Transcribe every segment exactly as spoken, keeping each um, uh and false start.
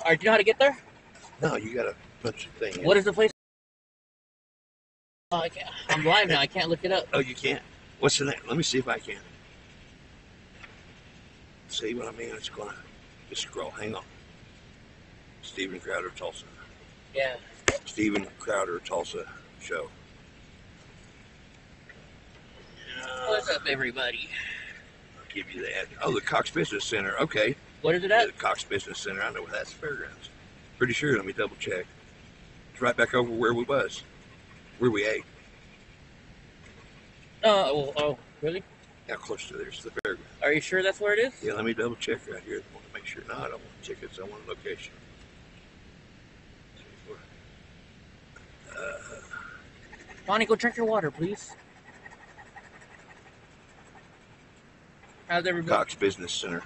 All right, do you know how to get there? No, you got a bunch of things. What is the place? Oh, I can't. I'm blind now. I can't look it up. Oh, you can't? What's the name? Let me see if I can. See what I mean? It's going to just scroll. Hang on. Steven Crowder, Tulsa. Yeah. Steven Crowder, Tulsa show. What's up, everybody? I'll give you that. Oh, the Cox Business Center. Okay. What is it Yeah, at? the Cox Business Center. I know where that's. Fairgrounds. Pretty sure. Let me double check. It's right back over where we was. Where we ate. Oh, oh, really? How close to there's the fairgrounds. Are you sure that's where it is? Yeah, let me double check right here. I want to make sure. No, I don't want tickets. I want a location. Uh, Bonnie, go drink your water, please. How's everybody? Cox Business Center.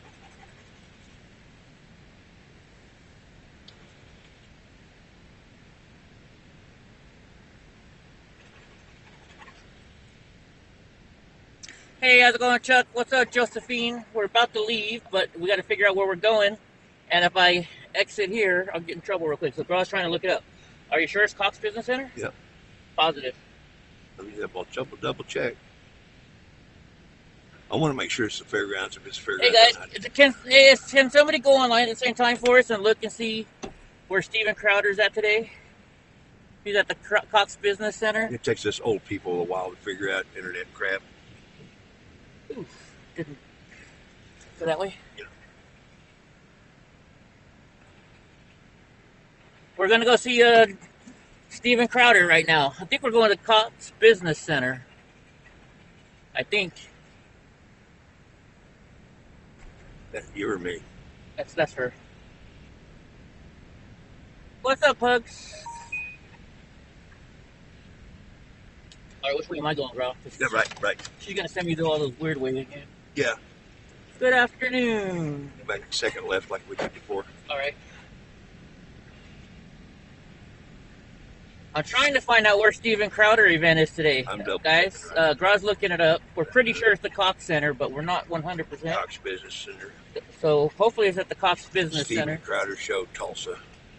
Hey, how's it going, Chuck? What's up, Josephine? We're about to leave, but we got to figure out where we're going. And if I exit here, I'll get in trouble real quick. So, girl's trying to look it up. Are you sure it's Cox Business Center? Yeah. Positive. Let me double, double, double check. I want to make sure it's the fairgrounds. If it's fairgrounds. Hey, guys, it's a, can, is, can somebody go online at the same time for us and look and see where Steven Crowder's at today? He's at the Cox Business Center. It takes us old people a while to figure out internet crap. Ooh, didn't go that way. Yeah. We're gonna go see uh, Steven Crowder right now. I think we're going to Cox Business Center. I think. That you or me? That's that's her. What's up, Pugs? All right, which way am I going, bro? Yeah, right, right. She's gonna send me through all those weird ways again. Yeah. Good afternoon. Back second left like we did before. All right. I'm trying to find out where Steven Crowder event is today. I'm double guys. checking right Uh, Graw's looking it up. We're pretty sure it's the Cox Center, but we're not one hundred percent. Cox Business Center. So hopefully it's at the Cox Business Steven Center. Crowder Show, Tulsa.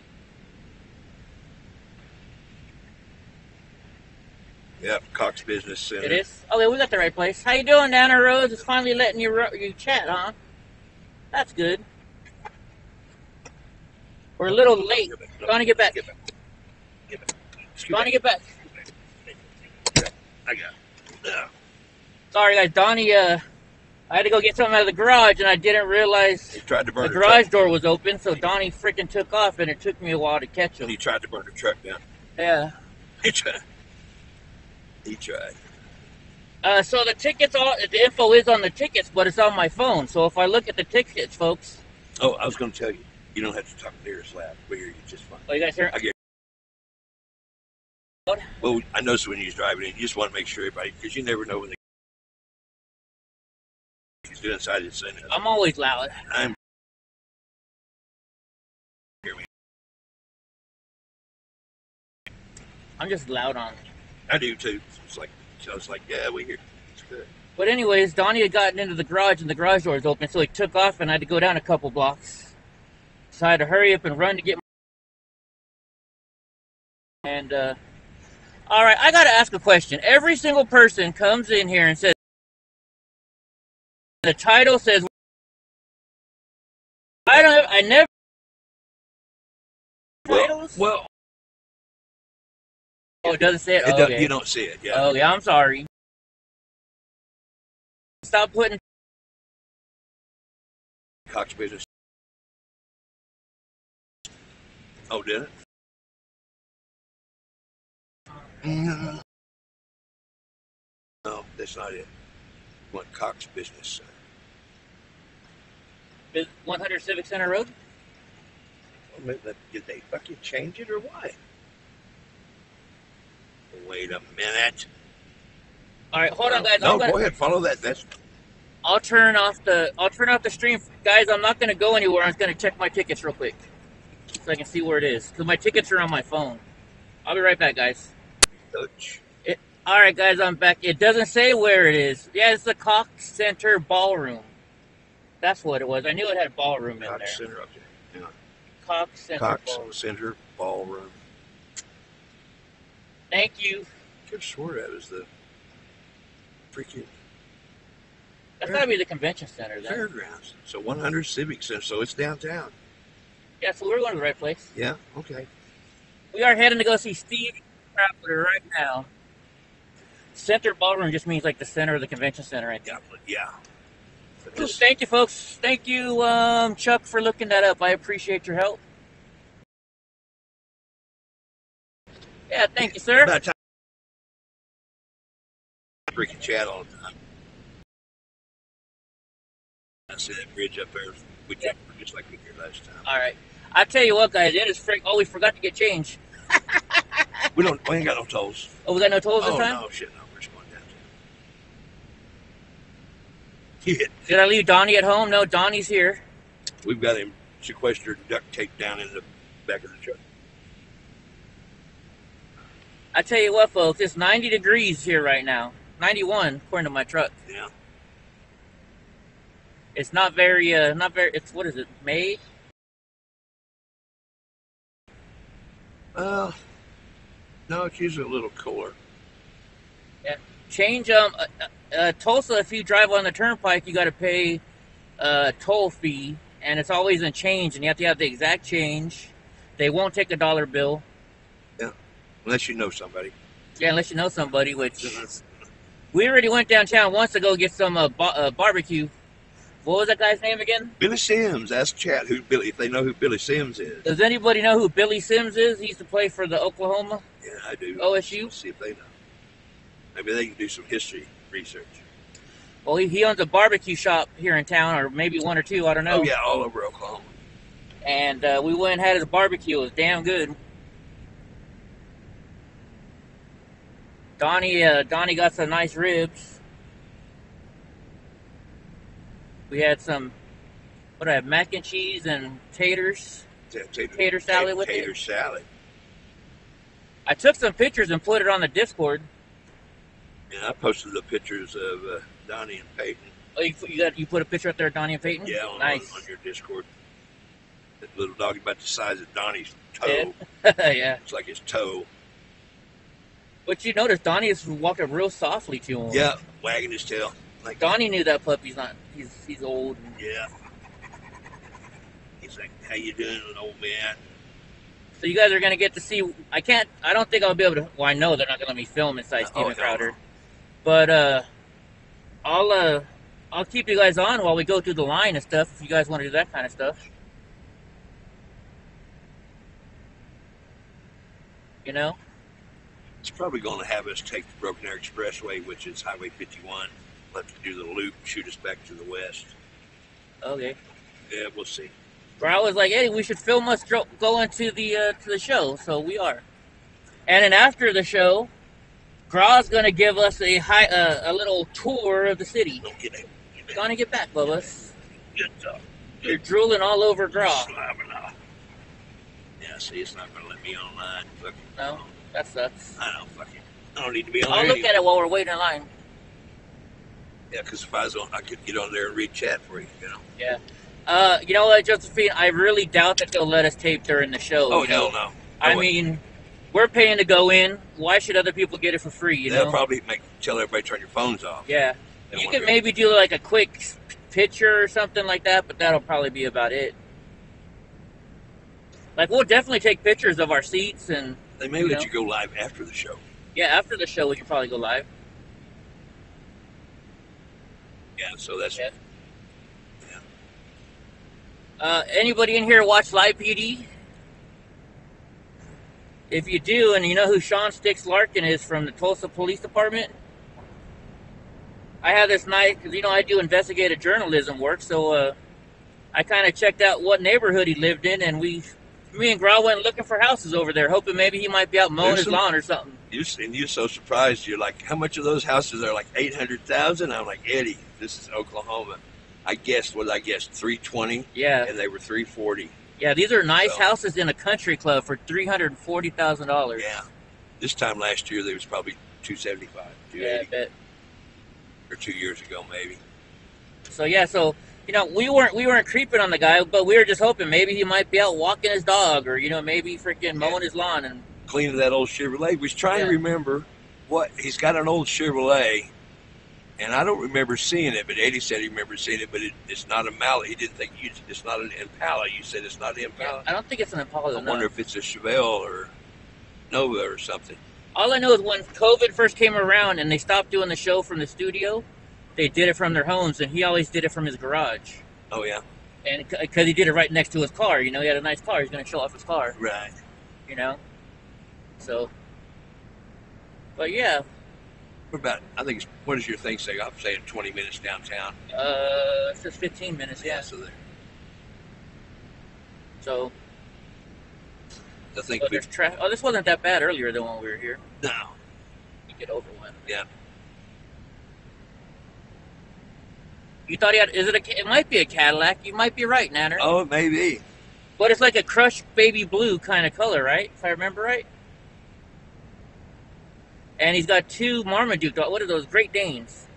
Yep, Cox Business Center. It is? Oh, yeah, we got the right place. How you doing, Dana Rose? It's finally letting you, you chat, huh? That's good. We're a little late. Bonnie, get back. Get back. Get back. Bonnie, get back. I got it. Yeah. Sorry, guys. Donnie, uh, I had to go get something out of the garage, and I didn't realize He tried to burn the her garage truck. door was open, so Donnie freaking took off, and it took me a while to catch him. He tried to burn her truck down. Yeah. He tried. He tried. Uh, so the tickets, all the info is on the tickets, but it's on my phone. So if I look at the tickets, folks. Oh, I was going to tell you. You don't have to talk near as loud. We hear you just fine. Oh, you guys hear? I get. What? Well, I know when he's driving in, you just want to make sure everybody, because you never know when they. He's inside his saying. I'm always loud. I'm. Hear me. I'm just loud on. I do too. It's like I was like, yeah, we hear. It's good. But anyways, Donnie had gotten into the garage and the garage door was open, so he took off and I had to go down a couple blocks. So I had to hurry up and run to get my... And, uh... Alright, I gotta ask a question. Every single person comes in here and says... The title says... I don't... I never... Well, Titles? well Oh, it doesn't say it? it Oh, does, okay. you don't see it, yeah. Oh, yeah, I'm sorry. Stop putting... Cox Business. Oh, did it? No, no, that's not it. What Cox Business Center? one hundred Civic Center Road? Did they fucking change it or what? Wait a minute. All right, hold on, guys. No, I'm gonna, go ahead. Follow that. That's I'll turn off the. I'll turn off the stream, guys. I'm not gonna go anywhere. I'm just gonna check my tickets real quick, so I can see where it is. Cause my tickets are on my phone. I'll be right back, guys. Dutch. It, all right, guys. I'm back. It doesn't say where it is. Yeah, it's the Cox Center Ballroom. That's what it was. I knew it had ballroom in Cox there. Center up there. Yeah. Cox Center. Cox Ballroom. Center Ballroom. Thank you. I could have swore that was the freaking That's got to be the convention center then. fairgrounds. So one hundred Civic Center. So it's downtown. Yeah, so we're going to the right place. Yeah. Okay. We are heading to go see Steve Traveler right now. Center Ballroom just means like the center of the convention center, I think. Yeah. Yeah. But Ooh, this, thank you, folks. Thank you, um, Chuck, for looking that up. I appreciate your help. Yeah, thank you, sir. about time. Freaking chat all the time. I see that bridge up there. We jumped just like we did last time. All right. I tell you what, guys, it is freak. Oh, we forgot to get change. We don't. We ain't got no tolls. Oh, we got no tolls this Oh time? no, shit, no. We're just going downtown. Yeah, Did I leave Donnie at home? No, Donnie's here. we've got him sequestered, and duct taped down in the back of the truck. I tell you what, folks, it's ninety degrees here right now. ninety-one, according to my truck. Yeah. It's not very, uh, not very, it's, what is it, May? Uh, no, it's usually a little cooler. Change, um, uh, uh, Tulsa, if you drive on the turnpike, you got to pay a toll fee, and it's always in change, and you have to have the exact change. They won't take a dollar bill. Unless you know somebody. Yeah, unless you know somebody, which we already went downtown once to go get some uh, ba- uh, barbecue. What was that guy's name again? Billy Sims. Ask chat who Billy if they know who Billy Sims is. Does anybody know who Billy Sims is? He used to play for the Oklahoma Yeah, I do. O S U. Let's see if they know. Maybe they can do some history research. Well, he, he owns a barbecue shop here in town, or maybe one or two, I don't know. Oh yeah, all over Oklahoma. And uh, we went and had his barbecue. It was damn good. Donnie, uh, Donnie got some nice ribs. We had some, what do I have, mac and cheese and taters. Tater, Tater salad tater, with tater it? salad. I took some pictures and put it on the Discord. Yeah, I posted the pictures of uh, Donnie and Peyton. Oh, you, you got you put a picture up there of Donnie and Peyton? Yeah, on, Nice. on, on your Discord. That little dog about the size of Donnie's toe. Yeah. Yeah. It's like his toe. But you notice Donnie is walking real softly to him. Yeah, wagging his tail. Like Donnie knew that puppy's not, he's he's old. And, yeah. He's like, "How you doing, old man?" so you guys are going to get to see, I can't, I don't think I'll be able to, well, I know they're not going to let me film inside Oh, Steven hell Crowder. no. But uh, I'll uh, I'll keep you guys on while we go through the line and stuff. If you guys want to do that kind of stuff, you know. It's probably going to have us take the Broken Arrow Expressway, which is Highway fifty-one. We'll have to do the loop, shoot us back to the west. Okay. Yeah, we'll see. Where I was like, hey, we should film us dro- going to the uh, to the show, so we are. And then after the show, Graw's gonna give us a high uh, a little tour of the city. Don't get it. Get it. Gonna get back, Bubba. Good job. You're drooling all over Graw. Slamming off. Yeah, see, it's not going to let me online. Fuck it. No, that sucks. I know, fuck it. I don't need to be on I'll there look anyway. at it while we're waiting in line. Yeah, because if I was on, I could get on there and read chat for you, you know. Yeah. Uh, you know what, Josephine? I really doubt that they'll let us tape during the show. Oh, you know? hell no. I wouldn't. mean, we're paying to go in. Why should other people get it for free? You They'll know? probably make tell everybody to turn your phones off. Yeah. They You won't can do it. maybe do like a quick picture or something like that, but that'll probably be about it. Like, we'll definitely take pictures of our seats, and They may you let know. you go live after the show. yeah, after the show we can probably go live. Yeah, so that's Yeah. Uh, anybody in here watch Live P D? If you do, and you know who Sean Sticks Larkin is from the Tulsa Police Department, I have this night, because, you know, I do investigative journalism work, so uh, I kind of checked out what neighborhood he lived in, and we, me and Grau went looking for houses over there, hoping maybe he might be out mowing There's his some- lawn or something. you. And you're so surprised. You're like, how much of those houses are like eight hundred thousand? I'm like, Eddie, this is Oklahoma. I guessed what I guessed three twenty, Yeah, and they were three forty. yeah, these are nice So- houses in a country club for three hundred forty thousand dollars. Yeah. This time last year, they was probably two seventy five, two Yeah, I eighty, bet. or two years ago maybe. So yeah, so You know, we weren't we weren't creeping on the guy, but we were just hoping maybe he might be out walking his dog, or you know, maybe freaking mowing his lawn. And Cleaning that old Chevrolet. We was trying Yeah. to remember what he's got an old Chevrolet, and I don't remember seeing it. But Eddie said he remembered seeing it, but it, it's not a Malibu. He didn't think you, it's not an Impala. You said it's not an Impala. I don't think it's an Impala. I No. wonder if it's a Chevelle or Nova or something. All I know is when COVID first came around and they stopped doing the show from the studio, they did it from their homes, and he always did it from his garage. Oh yeah, And because he did it right next to his car, you know, he had a nice car. He's going to show off his car, right. you know. So, but yeah, What about? I think. It's, what does your thing say? I'm saying twenty minutes downtown. uh, it says fifteen minutes. Yeah. So there. So, I think but we. there's traffic. Oh, this wasn't that bad earlier than when we were here. No. You get over one. Yeah. You thought he had? Is it a? It might be a Cadillac. You might be right, Nanner. Oh, maybe. But it's like a crushed baby blue kind of color, right? If I remember right. And he's got two Marmaduke. What are those? Great Danes.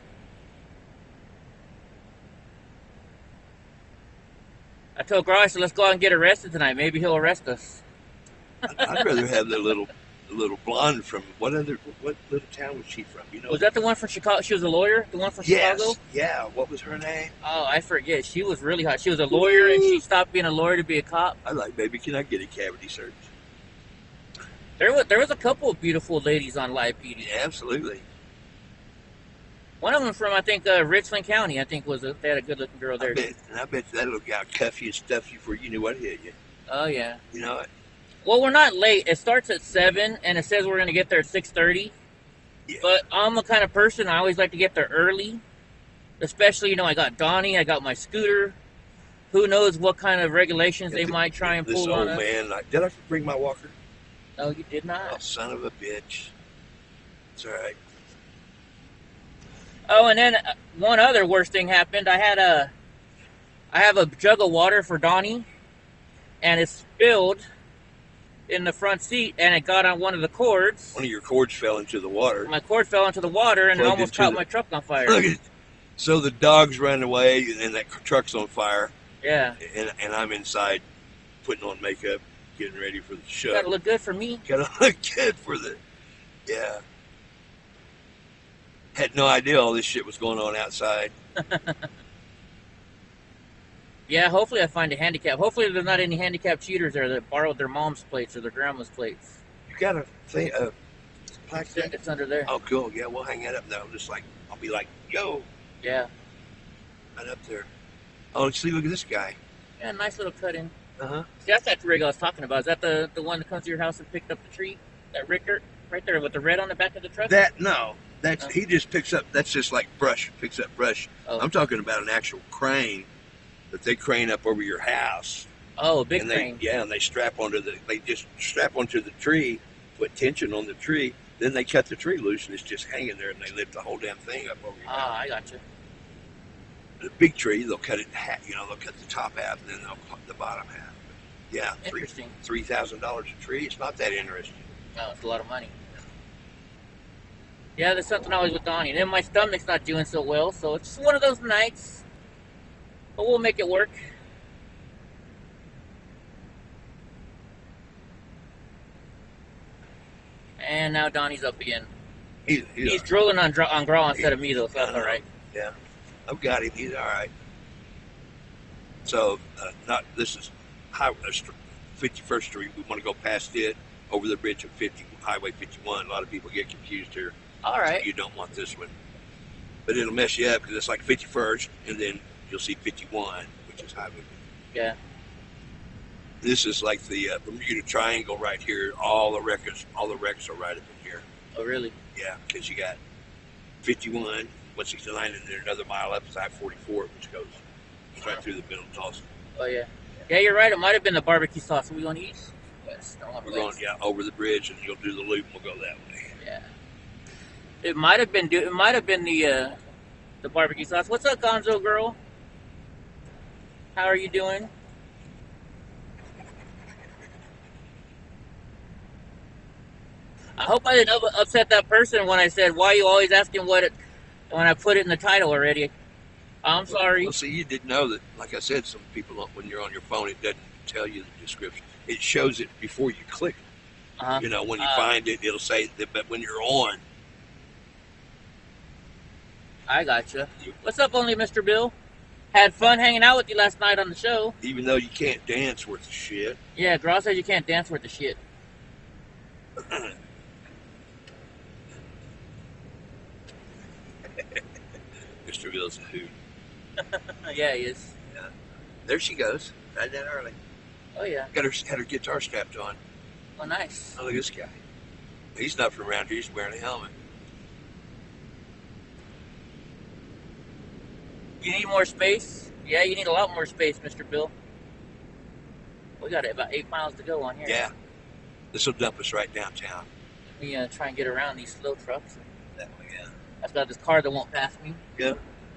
I told Garage, I said, let's go out and get arrested tonight. Maybe he'll arrest us. I'd rather have the little, the little blonde from what other, what little town was she from? You know. Was that the one from Chicago? She was a lawyer? The one from Yes. Chicago? Yeah. What was her name? Oh, I forget. She was really hot. She was a lawyer, and she stopped being a lawyer to be a cop. I like, baby. Can I get a cavity search? There was there was a couple of beautiful ladies on Live P D. Yeah, absolutely. One of them from, I think, uh, Richland County, I think, was a, they had a good-looking girl I there. bet, and I bet that little guy would cuff you and stuff you before you knew what hit you. Oh, yeah. You know, Well, we're not late. It starts at seven, and it says we're going to get there at six thirty. yeah. But I'm the kind of person, I always like to get there early. Especially, you know, I got Donnie, I got my scooter. Who knows what kind of regulations they Th- might try and this pull old on us. man, like, did I bring my walker? No, you did Oh, not. son of a bitch. It's all right. Oh, and then uh, one other worst thing happened. I had a, I have a jug of water for Donnie, and it spilled in the front seat, and it got on one of the cords. One of your cords fell into the water. My cord fell into the water, and it Plugged almost into caught the- my truck on fire. Look at, so the dogs ran away, and that truck's on fire, Yeah, and, and I'm inside putting on makeup, getting ready for the show. gotta look good for me. Gotta look good for the, yeah. Had no idea all this shit was going on outside. Yeah, hopefully I find a handicap. Hopefully there's not any handicap cheaters there that borrowed their mom's plates or their grandma's plates. You got a thing, a plaque It's, there? it's under there. Oh, cool. Yeah, we'll hang that up now. Just like, I'll be like, yo, Yeah. right up there. Oh, see, look at this guy. Yeah, nice little cut in. Uh huh. See, that's that rig I was talking about. Is that the, the one that comes to your house and picked up the tree? That Rickert? Right there with the red on the back of the truck? That, no. That's, Oh. he just picks up, that's just like brush, picks up brush. Oh. I'm talking about an actual crane that they crane up over your house. Oh, a big and they, crane. Yeah, and they strap onto the, they just strap onto the tree, put tension on the tree, then they cut the tree loose and it's just hanging there and they lift the whole damn thing up over your house. Ah, I got you. The big tree, they'll cut it in half, you know, they'll cut the top half and then they'll cut the bottom half. But yeah, three Interesting. three thousand dollars a tree. It's not that interesting. No, it's a lot of money. Yeah, there's something always with Donnie. And then my stomach's not doing so well, so it's just one of those nights. But we'll make it work. And now Donnie's up again. He's, he's, He's drooling on, dra- on Graw instead of me, though, so that's all right. yeah, I've got him. He's all right. So, uh, not this is Highway fifty-first Street. We want to go past it over the bridge of fifty Highway fifty-one. A lot of people get confused here. All right. You don't want this one, but it'll mess you up because it's like fifty-first, and then you'll see fifty-one, which is Highway. Yeah. This is like the uh, Bermuda Triangle right here. All the wrecks, all the wrecks are right up in here. Oh, really? Yeah, because you got fifty-one, one sixty-nine, and then another mile up is I forty-four, which goes right through the middle of Tulsa. Oh, yeah. Yeah, you're right. It might have been the barbecue sauce. Are we going east? West. I don't want We're going, west. yeah, over the bridge, and you'll do the loop, and we'll go that way. Yeah. It might have been. Do- it might have been the uh, the barbecue sauce. What's up, Gonzo girl? How are you doing? I hope I didn't up- upset that person when I said, "Why are you always asking what it?" When I put it in the title already. I'm Well, sorry. well, see, you didn't know that. Like I said, some people don't- when you're on your phone, it doesn't tell you the description. It shows it before you click. Uh, You know, when you uh, find it, it'll say that. But when you're on, I gotcha. you, What's up, only Mister Bill? Had fun hanging out with you last night on the show. even though you can't dance worth a shit, Yeah, girl says you can't dance worth the shit. Mister Bill's a hoot. Yeah, he is. Yeah. There she goes. Right down early. Oh yeah. Got her had her guitar strapped on. Oh nice. Oh, look at this guy. He's not from around here. He's wearing a helmet. You need more space? Yeah, you need a lot more space, Mister Bill. We got about eight miles to go on here. Yeah. This will dump us right downtown. We uh, try and get around these slow trucks. That way, yeah. I've got this car that won't pass me. Yeah.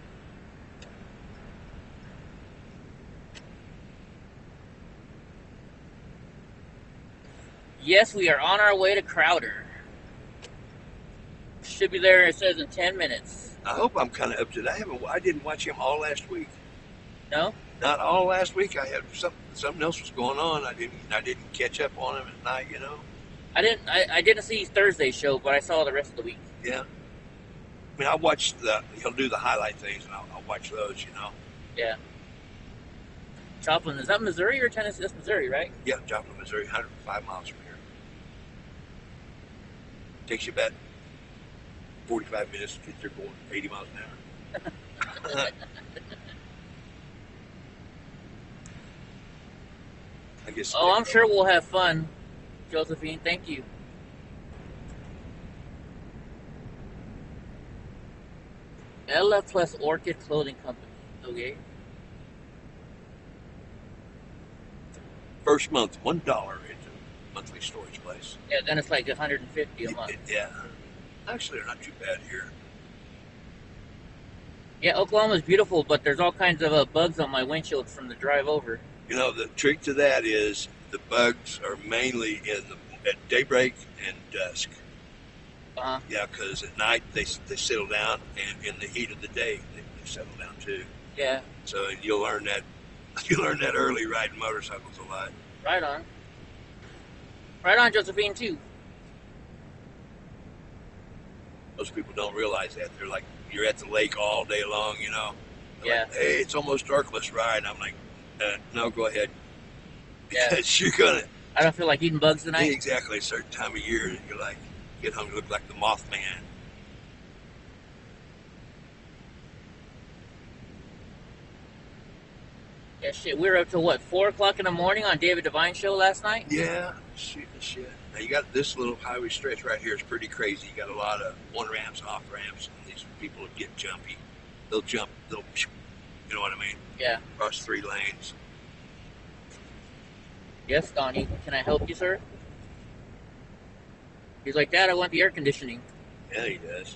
Yes, we are on our way to Crowder. Should be there, it says, in ten minutes. I hope I'm kind of up to date. I haven't. I didn't watch him all last week. No? Not all last week. I had some, something else was going on. I didn't. I didn't catch up on him at night. You know. I didn't I, I didn't see Thursday's show, but I saw the rest of the week. Yeah. I mean, I watched the. He'll do the highlight things, and I'll, I'll watch those. You know. Yeah. Joplin, is that Missouri or Tennessee? That's Missouri, right? Yeah, Joplin, Missouri, one hundred five miles from here. Takes you about forty-five minutes to get there going eighty miles an hour. I guess. Oh, I'm sure we'll have fun, Josephine. Thank you. Ella plus Orchid Clothing Company. Okay. First month, one dollar into monthly storage place. Yeah, then it's like one hundred fifty a month. Yeah. Actually, they're not too bad here. Yeah, Oklahoma's beautiful, but there's all kinds of uh, bugs on my windshield from the drive over. You know, the trick to that is the bugs are mainly in the at daybreak and dusk. Uh-huh. Yeah, because at night they they settle down, and in the heat of the day they, they settle down too. Yeah, So you'll learn that you learn that early riding motorcycles a lot. right on. Right on, Josephine, too. Most people don't realize that. They're like, you're at the lake all day long, you know. They're Yeah. like, hey, it's almost dark. Let's ride. I'm like, uh, no, go ahead. Yeah. Because you're gonna I don't feel like eating bugs tonight. exactly a certain time of year, and you're like, get home, you look like the Mothman. Yeah, shit. We were up till, what, four o'clock in the morning on David Devine's show last night? Yeah, shooting the shit. Now you got this little highway stretch right here is pretty crazy. You got a lot of on ramps, off ramps, and these people get jumpy. They'll jump. They'll, you know what I mean? Yeah. Across three lanes. Yes, Donnie. Can I help you, sir? He's like, Dad, I want the air conditioning. Yeah, he does.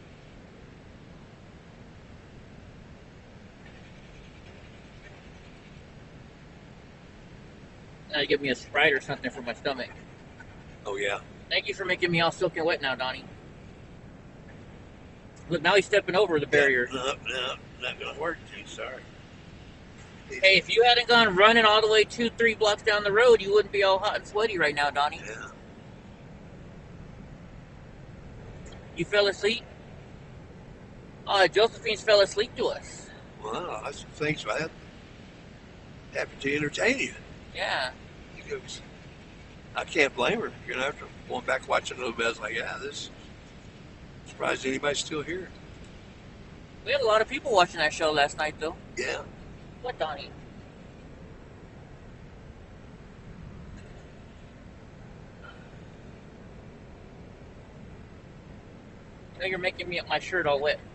Now you give me a Sprite or something for my stomach. Oh yeah. Thank you for making me all soaking wet now, Donnie. Look, now he's stepping over the barrier. No, no, not gonna work. Dude, sorry. Hey, if you hadn't gone running all the way two, three blocks down the road, you wouldn't be all hot and sweaty right now, Donnie. Yeah. You fell asleep? Oh, Josephine's fell asleep to us. Well, I think so. I have, happy to entertain you. Yeah. It was- I can't blame her. You know, after going back watching a little bit, I was like, yeah, this. Surprised anybody's still here. We had a lot of people watching that show last night, though. Yeah. What, Donnie? Now you're making me my shirt all wet.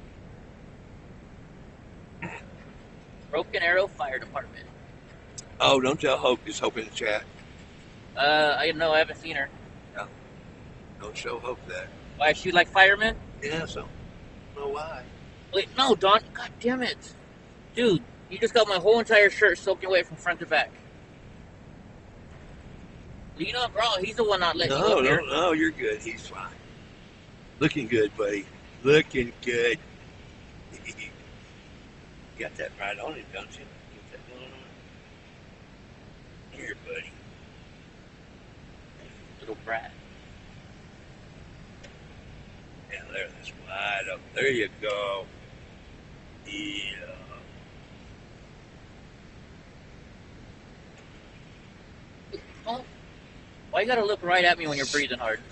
Broken Arrow Fire Department. Oh, don't tell Hope. Just Hope in the chat. Uh, I know, I haven't seen her. Don't show Hope that. Why, is she like fireman? Yeah, so. I don't know why. Wait, no, Don. God damn it. Dude, you just got my whole entire shirt soaking wet from front to back. Lean up, bro. He's the one not letting you No, up no, here. no, you're good. He's fine. Looking good, buddy. Looking good. got that right on him, don't you? Get that going on. Here, buddy. Little brat. Yeah, there, that's wide up. There you go. Yeah. Oh, why you gotta look right at me when you're breathing hard?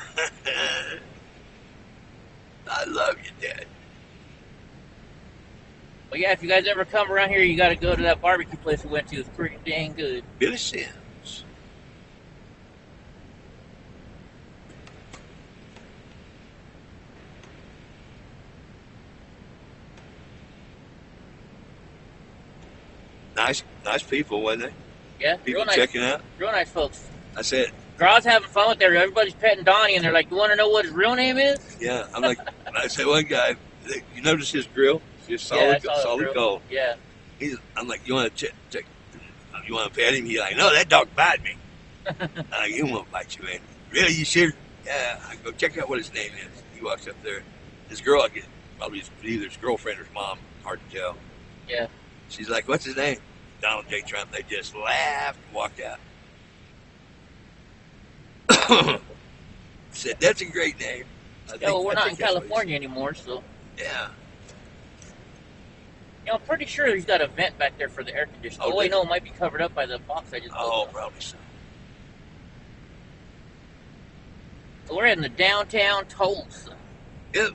I love you, Dad. But yeah, if you guys ever come around here, you gotta go to that barbecue place we went to. It's pretty dang good. Billy Sims. Nice, nice people, wasn't they? Yeah, People real nice, checking out. real nice folks. I said, Girls having fun with there. Everybody's petting Donnie, and they're like, "You want to know what his real name is?" yeah. I'm like, I said, one guy, you notice his grill? It's just Yeah, I solid, saw the solid grill. gold. Yeah. He's, I'm like, you want to check, check, you want to pet him? He's like, no, that dog bite me. I'm like, he won't bite you, man. Really, you sure? Yeah. I go check out what his name is. He walks up there. His girl, I get probably his, either his girlfriend or his mom. Hard to tell. Yeah. She's like, what's his name? Donald J. Trump. They just laughed and walked out. Said, that's a great name. I Yeah, well, we're I not in think that's what he California anymore, so. said. Yeah. You know, I'm pretty sure he's got a vent back there for the air conditioning. Oh, Oh, wait, did- no, it might be covered up by the box I just Oh, built. probably so. So we're in the downtown Tulsa. Yep.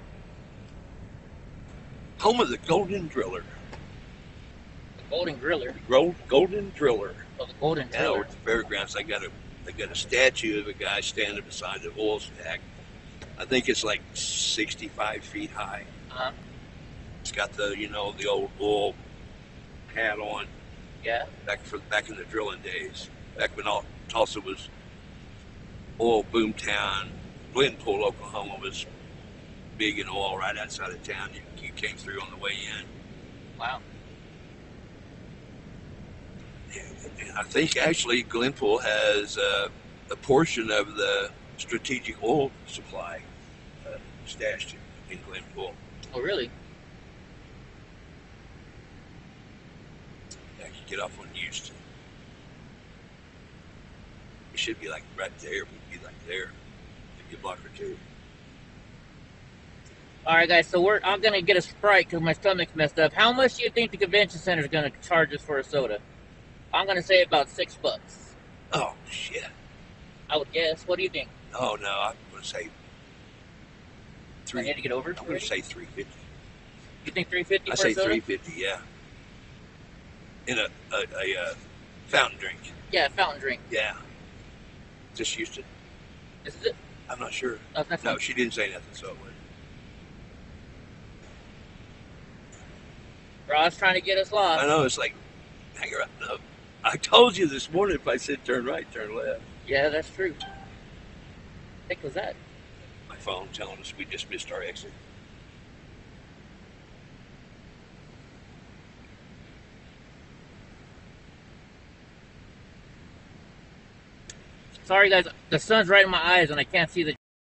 Home of the Golden Driller. The Golden Griller. Gold, Golden Driller. Oh, the Golden Yeah, over Driller. at the fairgrounds, they got a they got a statue of a guy standing beside the oil stack. I think it's like sixty-five feet high. Uh-huh. It's got the you know the old oil hat on Yeah. back for back in the drilling days, back when all, Tulsa was oil boom town. Glenpool, Oklahoma was big in oil right outside of town. You, you came through on the way in. Wow. And I think actually Glenpool has uh, a portion of the strategic oil supply uh, stashed in, in Glenpool. Oh, really? Yeah, you get off on Houston. It should be like right there. We'd be like there, maybe a block or two. All right, guys, so we're I'm going to get a Sprite because my stomach's messed up. How much do you think the convention center is going to charge us for a soda? I'm going to say about six bucks. Oh shit! I would guess. What do you think? Oh no, I'm gonna say I three. need to get over I'm to gonna it. say three fifty. You think three fifty I for say a soda? three fifty. Yeah. In a a, a uh, fountain drink. Yeah, fountain drink. Yeah. Just Houston. This is it. I'm not sure. Oh, that's No, she didn't say nothing, so it was. Ross trying to get us I lost. know, it's like, hang around. No. I told you this morning if I said turn right, turn left. Yeah, that's true. What was that? My phone telling us we just missed our exit. Sorry, guys. The sun's right in my eyes, and I can't see the.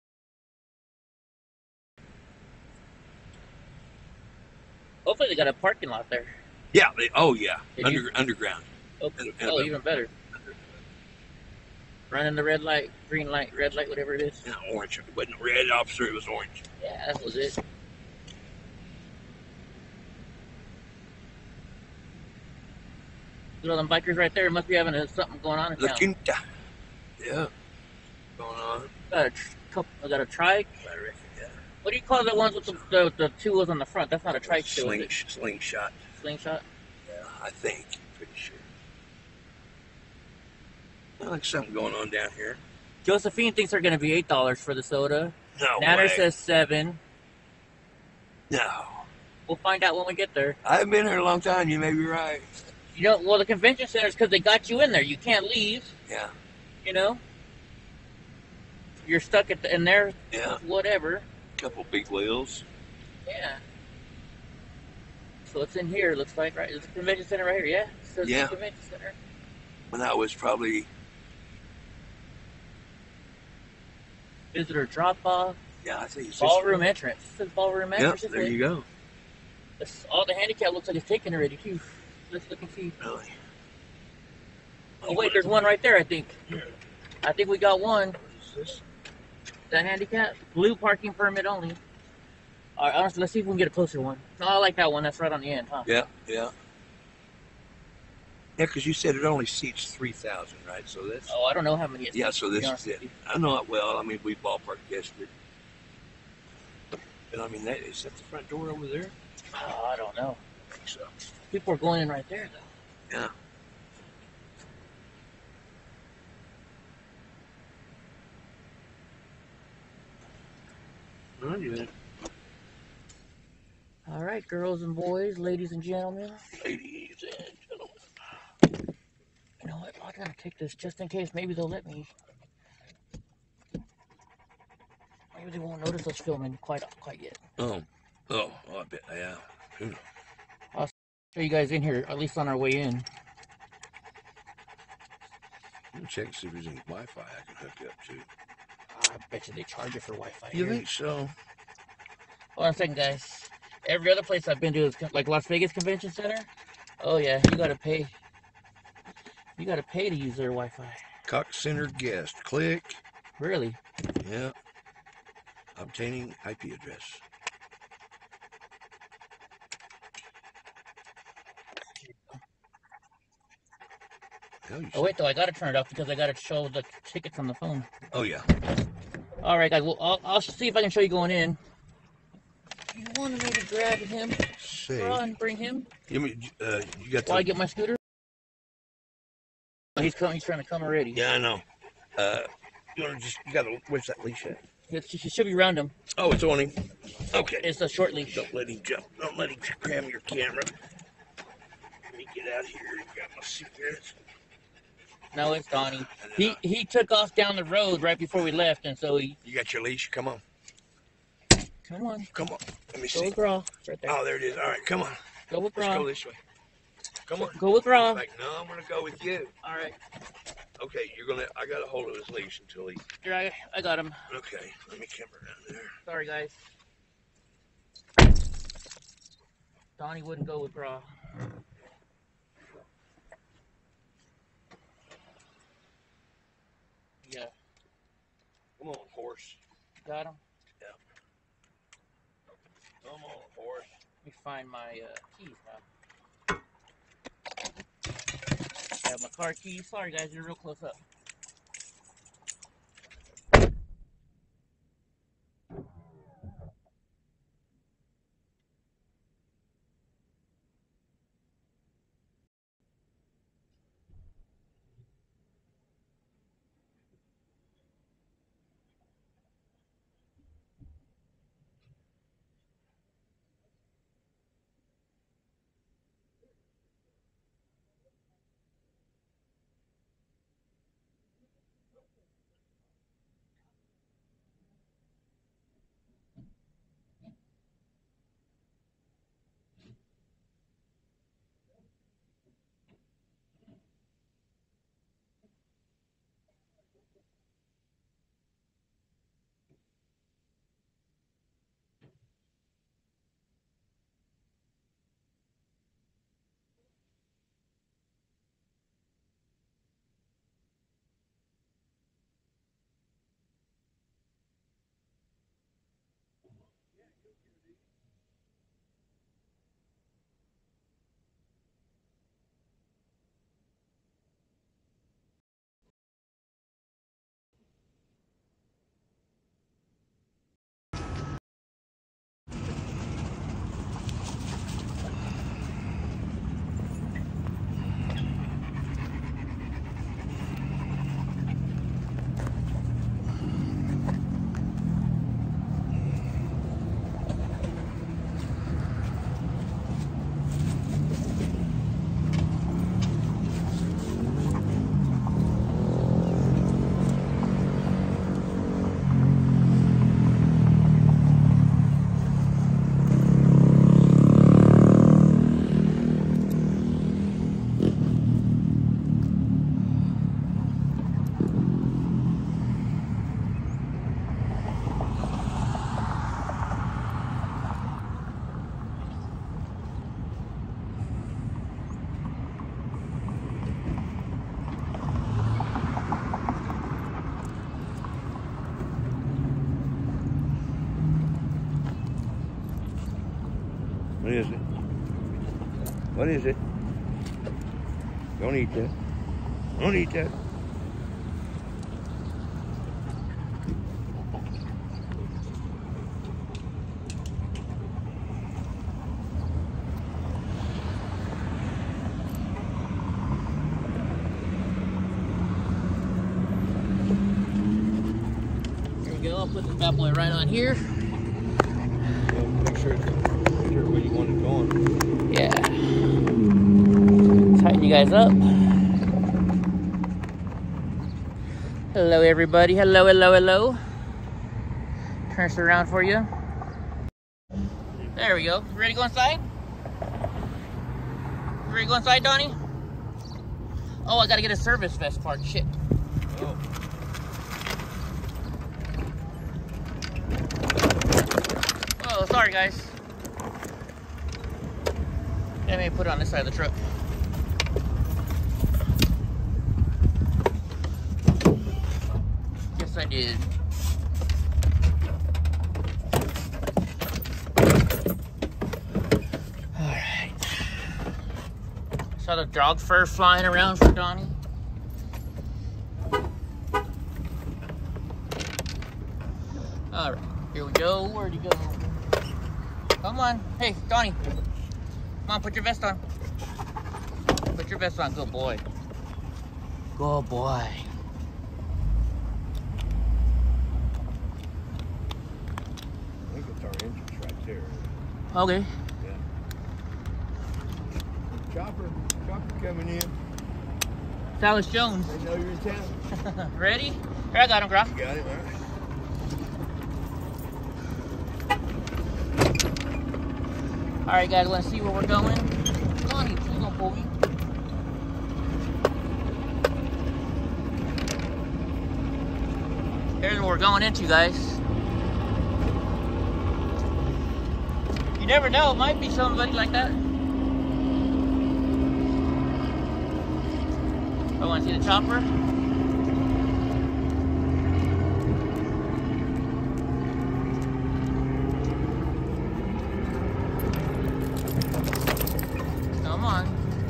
Hopefully, they got a parking lot there. Yeah, they, oh yeah, Did Under, you- underground. Oh, And- and oh a- even better. Running the red light, green light, red light, whatever it is. Yeah, orange. It wasn't red, officer, it was orange. Yeah, that was it. Look at all them bikers right there. Must be having a, something going on in La town. Quinta. Yeah. Going on. Got a, tr- couple, I got a trike. I reckon, yeah. What do you call the ones with the, the, the two wheels on the front? That's not a trike, still, Sling, is it? slingshot. Slingshot. Yeah, I think. Pretty sure. Well, like something going on down here. Josephine thinks they're going to be eight dollars for the soda. No Nanner way. says seven. No. We'll find out when we get there. I haven't been here a long time. You may be right. You know, well, the convention center's because they got you in there. You can't leave. Yeah. You know, you're stuck at the, in there. Yeah. Whatever. Couple big wheels. Yeah. So it's in here. Looks like right. Is the convention center right here? Yeah. It says Yeah. the convention center. When I was probably, Visitor drop off. yeah, I think it's Ballroom entrance. It says ballroom Yep, entrance. there you go. This, all the handicap looks like it's taken already too. Let's look and see. Really? Oh wait, there's one right there. I think. Here. I think we got one. What is this? The handicap, blue parking permit only. All right, honestly, let's see if we can get a closer one. No, I like that one. That's right on the end, huh? Yeah, yeah. Yeah, because you said it only seats three thousand, right? So that's. Oh, I don't know how many. It's Yeah, so this is it. I know it well. I mean, we ballpark guessed it. And I mean, that, is that the front door over there? Oh, I don't know. I think so. People are going in right there, though. Yeah. Not even. All right, girls and boys, ladies and gentlemen. Ladies and gentlemen. You know what? I gotta take this just in case. Maybe they'll let me. Maybe they won't notice us filming quite quite yet. Oh. Oh, oh I bet. Yeah. Who knows? I'll show you guys in here, at least on our way in. Let me check and see if there's any Wi-Fi I can hook up to. I bet you they charge you for Wi-Fi. You here. think so? Hold on a second, guys. Every other place I've been to is like Las Vegas Convention Center. Oh yeah, you gotta pay. You gotta pay to use their Wi-Fi. Cox Center guest. Click. Really? Yeah. Obtaining I P address. Oh, oh wait, though I gotta turn it off because I gotta show the tickets on the phone. Oh yeah. All right, guys. Well, I'll, I'll see if I can show you going in. You wanted me to grab him, Say. and bring him You mean uh, you got? while The... I get my scooter. He's coming. He's trying to come already. Yeah, I know. Uh, you want to just? You got to. Where's that leash at? It's, it should be around him. Oh, it's on him. Okay. It's a short leash. Don't let him jump. Don't let him grab your camera. Let me get out of here. Got my cigarettes. No, it's Donnie. He he took off down the road right before we left, and so he. You got your leash? Come on. Come on. Come on. Let me Go see. with Raw. Right there. Oh, there it is. All right, come on. Go with Let's Raw. go this way. Come on. Go with Raw. Like, no, I'm gonna go with you. All right. Okay, you're gonna. I got a hold of his leash until he. Here, I I got him. Okay, let me camera down there. Sorry, guys. Donnie wouldn't go with Raw. Yeah. Come on, horse. Got him. Come on, horse. Let me find my uh, keys now. I have my car keys. Sorry, guys, you're real close up. What is it? What is it? Don't eat that. Don't eat that. Here we go. I'll put this bad boy right on here. Make sure it's where you want it going. Yeah. Tighten you guys up. Hello, everybody. Hello, hello, hello. Turn this around for you. There we go. You ready to go inside? You ready to go inside, Donnie? Oh, I gotta get a service vest part. Shit. Oh. Oh, sorry, guys. Let me put it on this side of the truck. Yes, I did. All right. Saw the dog fur flying around for Donnie. All right, here we go. Where'd he go? Come on. Hey, Donnie. Come on, put your vest on. Put your vest on. Good boy. Good boy. I think it's our entrance right there. Okay. Yeah. Chopper. Chopper coming in. Dallas Jones. They know you're in town. Ready? Here, I got him, Groff. You got it, all right. All right, guys, want to see where we're going? Donnie, please don't pull me. Here's where we're going into, guys. You never know, it might be somebody like that. I want to see the chopper. Come on.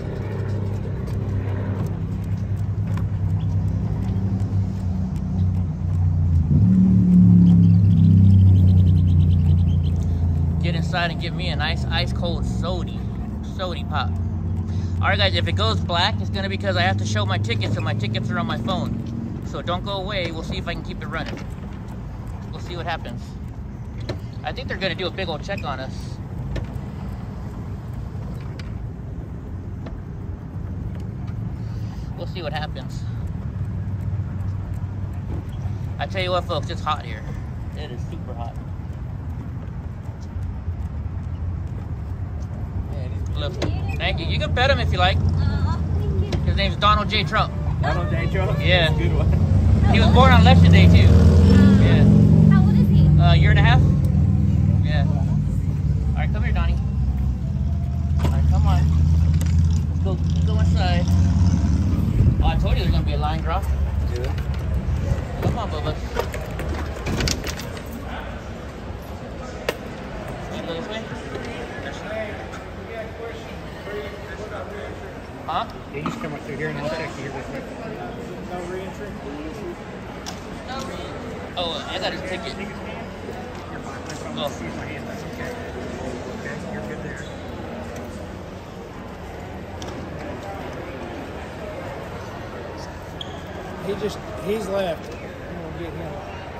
Get inside and get me a nice ice cold sody, sody pop. All right, guys, if it goes black, it's gonna be because I have to show my tickets and my tickets are on my phone. So don't go away. We'll see if I can keep it running. We'll see what happens. I think they're gonna do a big old check on us. We'll see what happens. I tell you what, folks, it's hot here. It is super hot. Look, thank you. You can pet him if you like. His name's Donald J. Trump. Donald J. Trump? Yeah. Good one. He was born on election day, too. Yeah. How old is he? Uh, a year and a half? Yeah. All right, come here, Donnie. All right, come on. Let's go, let's go inside. Oh, I told you there's going to be a line drop. Yeah. Come on, Bubba. Go this way. Huh? Yeah, you just come up through here and I'll check you here real quick. No re-entry? Oh, I got his ticket. You're fine. I promise. Oh. Use my hand. That's okay. Okay, you're good there. He just, he's left. I'm gonna get him.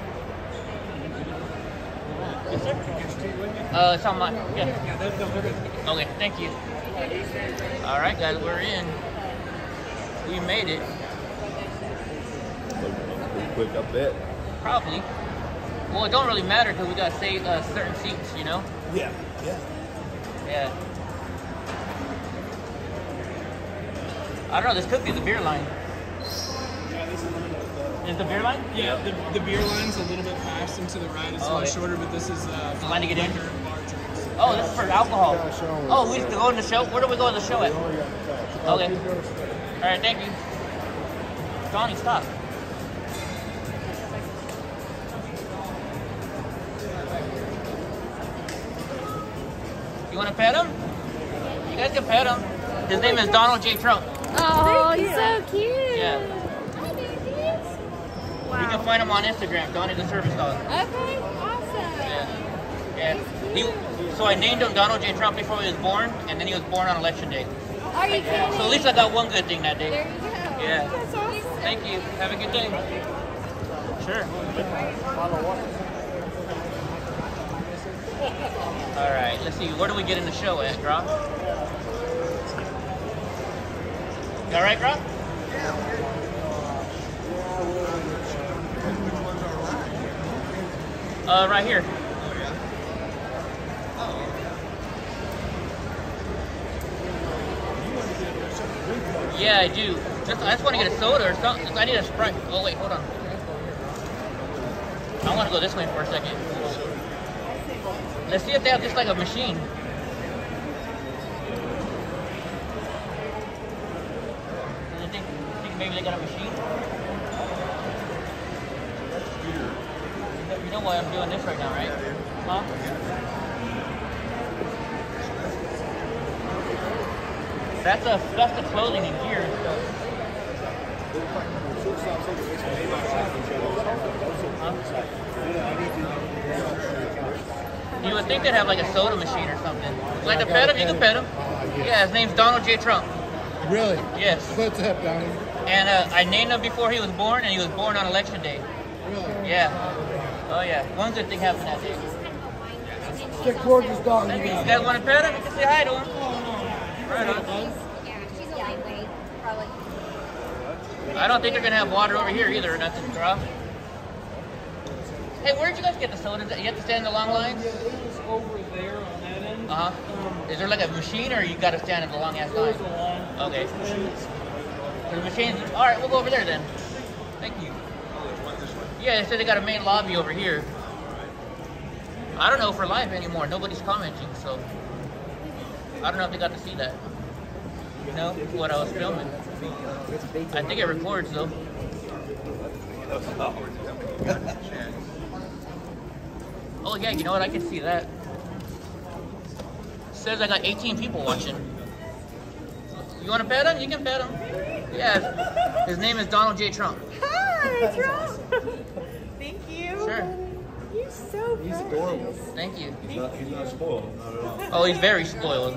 Yes, sir. Uh, it's on my, yeah. Yeah, those, those are good. Okay, thank you. All right, guys, we're in. We made it. Pretty quick, I bet. Probably. Well, it don't really matter because we got to save uh, certain seats, you know? Yeah, yeah. Yeah. I don't know, this could be the beer line. Yeah, this is a little bit. Is the beer line? Yeah, the, the beer line's a little bit past and to the right. It's Oh, a lot yeah. shorter, but this is uh, The line to get in? liquor and bar drinks. Oh, this is for alcohol. Oh, we just go in the show? Where do we go to the show at? Okay. All right, thank you. Donnie, stop. You want to pet him? You guys can pet him. His name is Donald J. Trump. Oh, he's so cute. Yeah. Hi, babies. Wow. You can find him on Instagram, Donnie the Service Dog. Okay, awesome. Yeah. Yeah. He, so I named him Donald J. Trump before he was born, and then he was born on election day. Are you kidding? So at least I got one good thing that day. There you go. Yeah. That's awesome. Thank you. Have a good day. Sure. All right. Let's see. Where do we get in the show at, Grok? You all right, Grok? Uh, right here. Yeah, I do. Just, I just want to get a soda or something. I need a Sprite. Oh, wait, hold on. I want to go this way for a second. Let's see if they have just like a machine. Do you think, think maybe they got a machine? You know why I'm doing this right now, right? Huh? That's a that's the clothing and gear and stuff. Huh? You would think they'd have like a soda machine or something. Like to pet him, you can pet him. Yeah, his name's Donald J. Trump. Really? Yes. What's up, Donnie? And uh, I named him before he was born, and he was born on election day. Really? Yeah. Oh yeah. One good thing happened that day. Stick gorgeous dog. You guys want to pet him? You can say hi to him. Right on. Yeah, she's a lightweight, probably. I don't think they're gonna have water over here either or nothing, bro. Hey, where'd you guys get the sodas? You have to stand in the long lines? Yeah, it was over there on that end. Uh huh. Is there like a machine or you gotta stand in the long ass line? There's a line. Okay. The machines. All right, we'll go over there then. Thank you. Yeah, they said they got a main lobby over here. I don't know if we're live anymore. Nobody's commenting, so I don't know if they got to see that. You know what I was filming. I think it records though. Oh yeah, you know what? I can see that. It says I got eighteen people watching. You want to pet him? You can pet him. Yeah. His name is Donald J. Trump. Hi, Trump. Thank you. Sure. You're so He's precious. adorable. Thank you. He's not, he's not spoiled, not at all. Oh, he's very spoiled.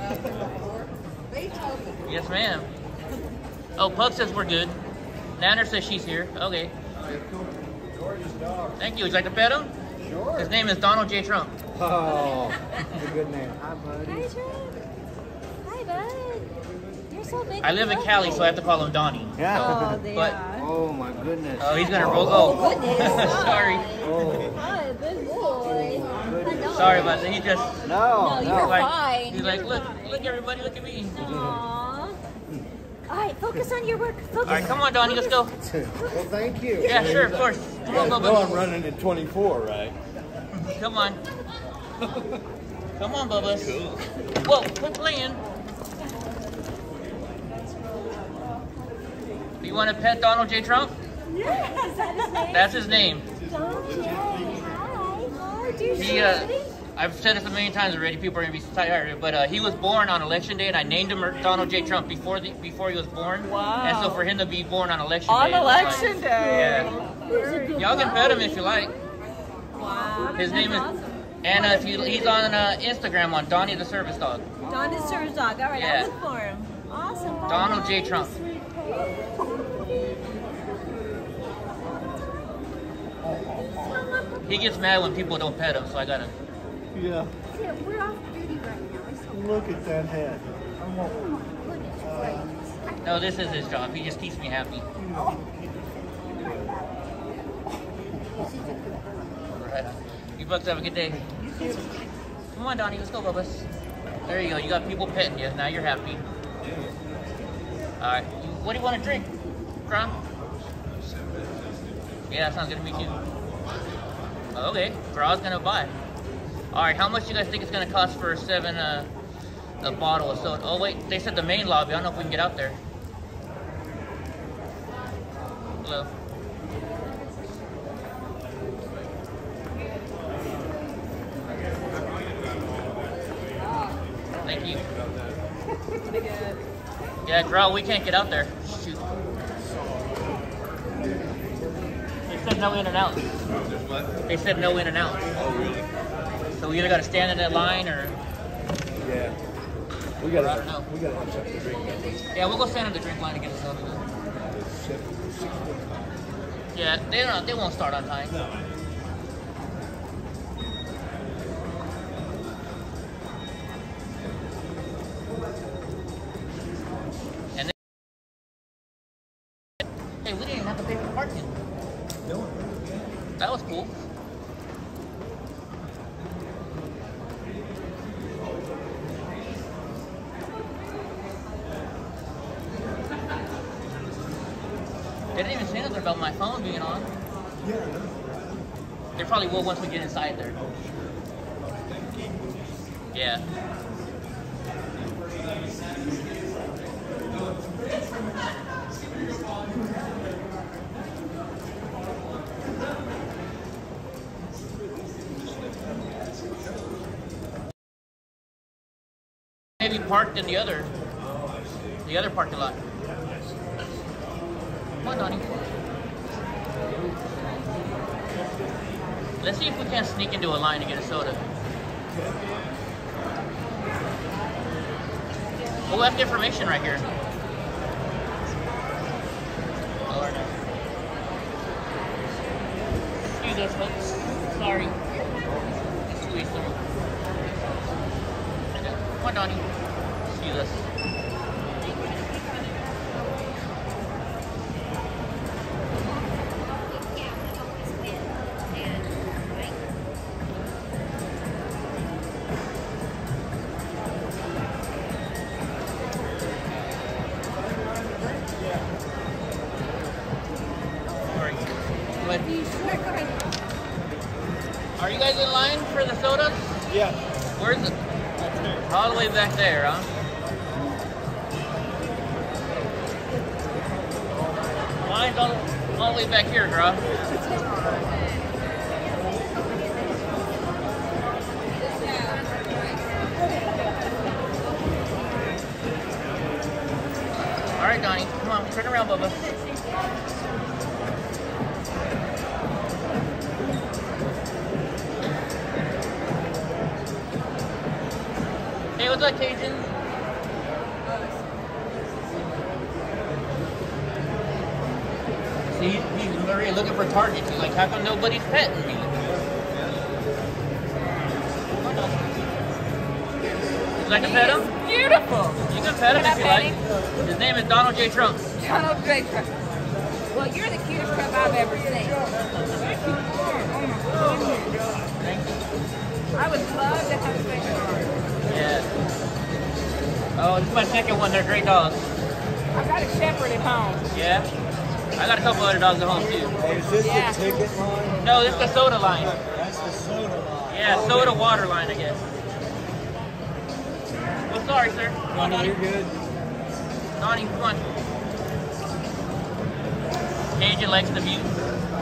Yes, ma'am. Oh, Pug says we're good. Nanner says she's here. Okay. Thank you. Would you like to pet him? Sure. His name is Donald J. Trump. Oh, he's a good name. Hi, buddy. Hi, Trump. Hi, bud. You're so big. I live in Cali, so I have to call him Donnie. Yeah. Oh, they But- are. Oh my goodness. Oh, he's gonna roll. Oh, goodness. sorry. Oh. Hi, good boy. No. Sorry about that. He just No, No, you're like fine. he's like, look, look, everybody, look at me. Aww. All right, focus on your work. Focus. All right, come on, Donnie, let's go. Well, thank you. Yeah, sure, of course. Come on, No, I'm Bubba. running in twenty-four, right? Come on. Come on, Bubba. Whoa, quit playing. You want to pet Donald J. Trump? Yes, that is name. That's his name. Donald J. Hi. Oh, do you He, see uh, it? I've said this a million times already. People are gonna be tired, but uh, he was born on election day, and I named him Donald J. Trump before the before he was born. Wow. And so for him to be born on election On day, it's like- election day. Yeah. Y'all can pet him if you like. Wow. His name is, and uh, if you, he's on uh, Instagram on Donnie the Service Dog. Don is Service Dog. All right, Yeah. I'll look for him. Awesome. Bye, Donald J. guys. Trump. He gets mad when people don't pet him, so I gotta. Yeah. Here, we're off duty right now. So Look at that head. goodness, right. No, this is his job. He just keeps me happy. Right on. You folks have a good day. Come on, Donnie, let's go, Bubba's. There you go. You got people petting you. Now you're happy. All right. What do you want to drink? Crown? Yeah, that sounds good to me too. Okay, Graw's gonna buy. All right, how much do you guys think it's gonna cost for a seven, uh, a bottle of soda? Oh wait, they said the main lobby. I don't know if we can get out there. Hello. Yeah, Growl, we can't get out there. Shoot. They said no in and out. There's what? They said no in and out. Oh, really? So we either got to stand in that line or... Yeah. We gotta, I don't know. we gotta have something to drink. Yeah, we'll go stand in the drink line and get a soda then. Yeah, they don't. They won't start on time. And then, hey, we didn't even have to pay for parking. No. That was cool. They didn't even say nothing about my phone being on. Yeah. They probably will once we get inside there. Yeah. Maybe parked in the other, the other parking lot. Come on, Donnie. Let's see if we can't sneak into a line to get a soda. Oh, we have information right here. Lord. Excuse us, folks. Sorry. It's too easy. Come on, Donnie. Excuse us. But are you guys in line for the sodas? Yeah. Where's it? All the way back there, huh? Line's all, all the way back here, girl. All right, Donnie, come on, turn around, Bubba. Hey, what's up, Cajun? See, he's literally looking for targets. He's like, how come nobody's petting me? Would you like to pet him? Beautiful. You can pet him Can if you I pet like. him? His name is Donald J. Trump. Donald J. Trump. Well, you're the cutest Trump I've ever seen. Oh my goodness. Thank you. I would love to have a special card. Yeah. Oh, this is my second one. They're great dogs. I've got a shepherd at home. Yeah. I got a couple other dogs at home too. Is this Yeah. the ticket line? No, this is the soda line. That's the soda line. Yeah, soda water line, I guess. Oh, sorry, sir. Come on, Donnie. You're good. Donnie, come on. Cajun likes the view.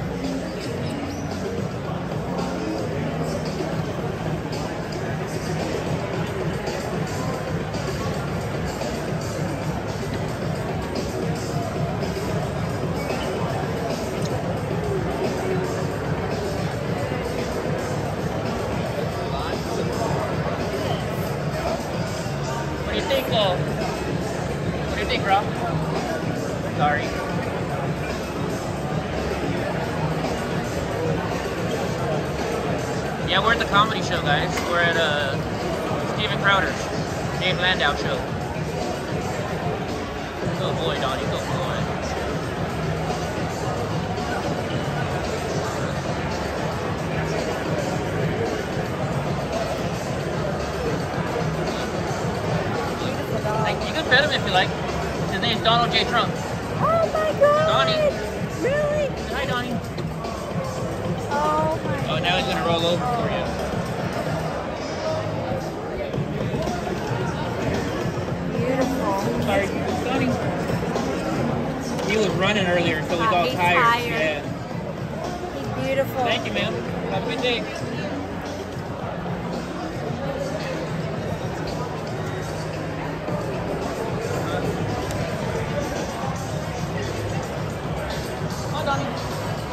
What do you think, though? What do you think, Rob? Sorry. Yeah, we're at the comedy show, guys. We're at uh, Steven Crowder's Dave Landau show. Good boy, Donnie. Good boy. Like, you can pet him if you like. His name's Donald J. Trump. Oh my god! Donnie. Really? Hi, Donnie. Oh my Oh, now he's gonna roll over for you. Beautiful. Sorry, Donnie. He was running earlier, so he's Oh, all he's tired. tired. Yeah. He's beautiful. Thank you, ma'am. Have a good day.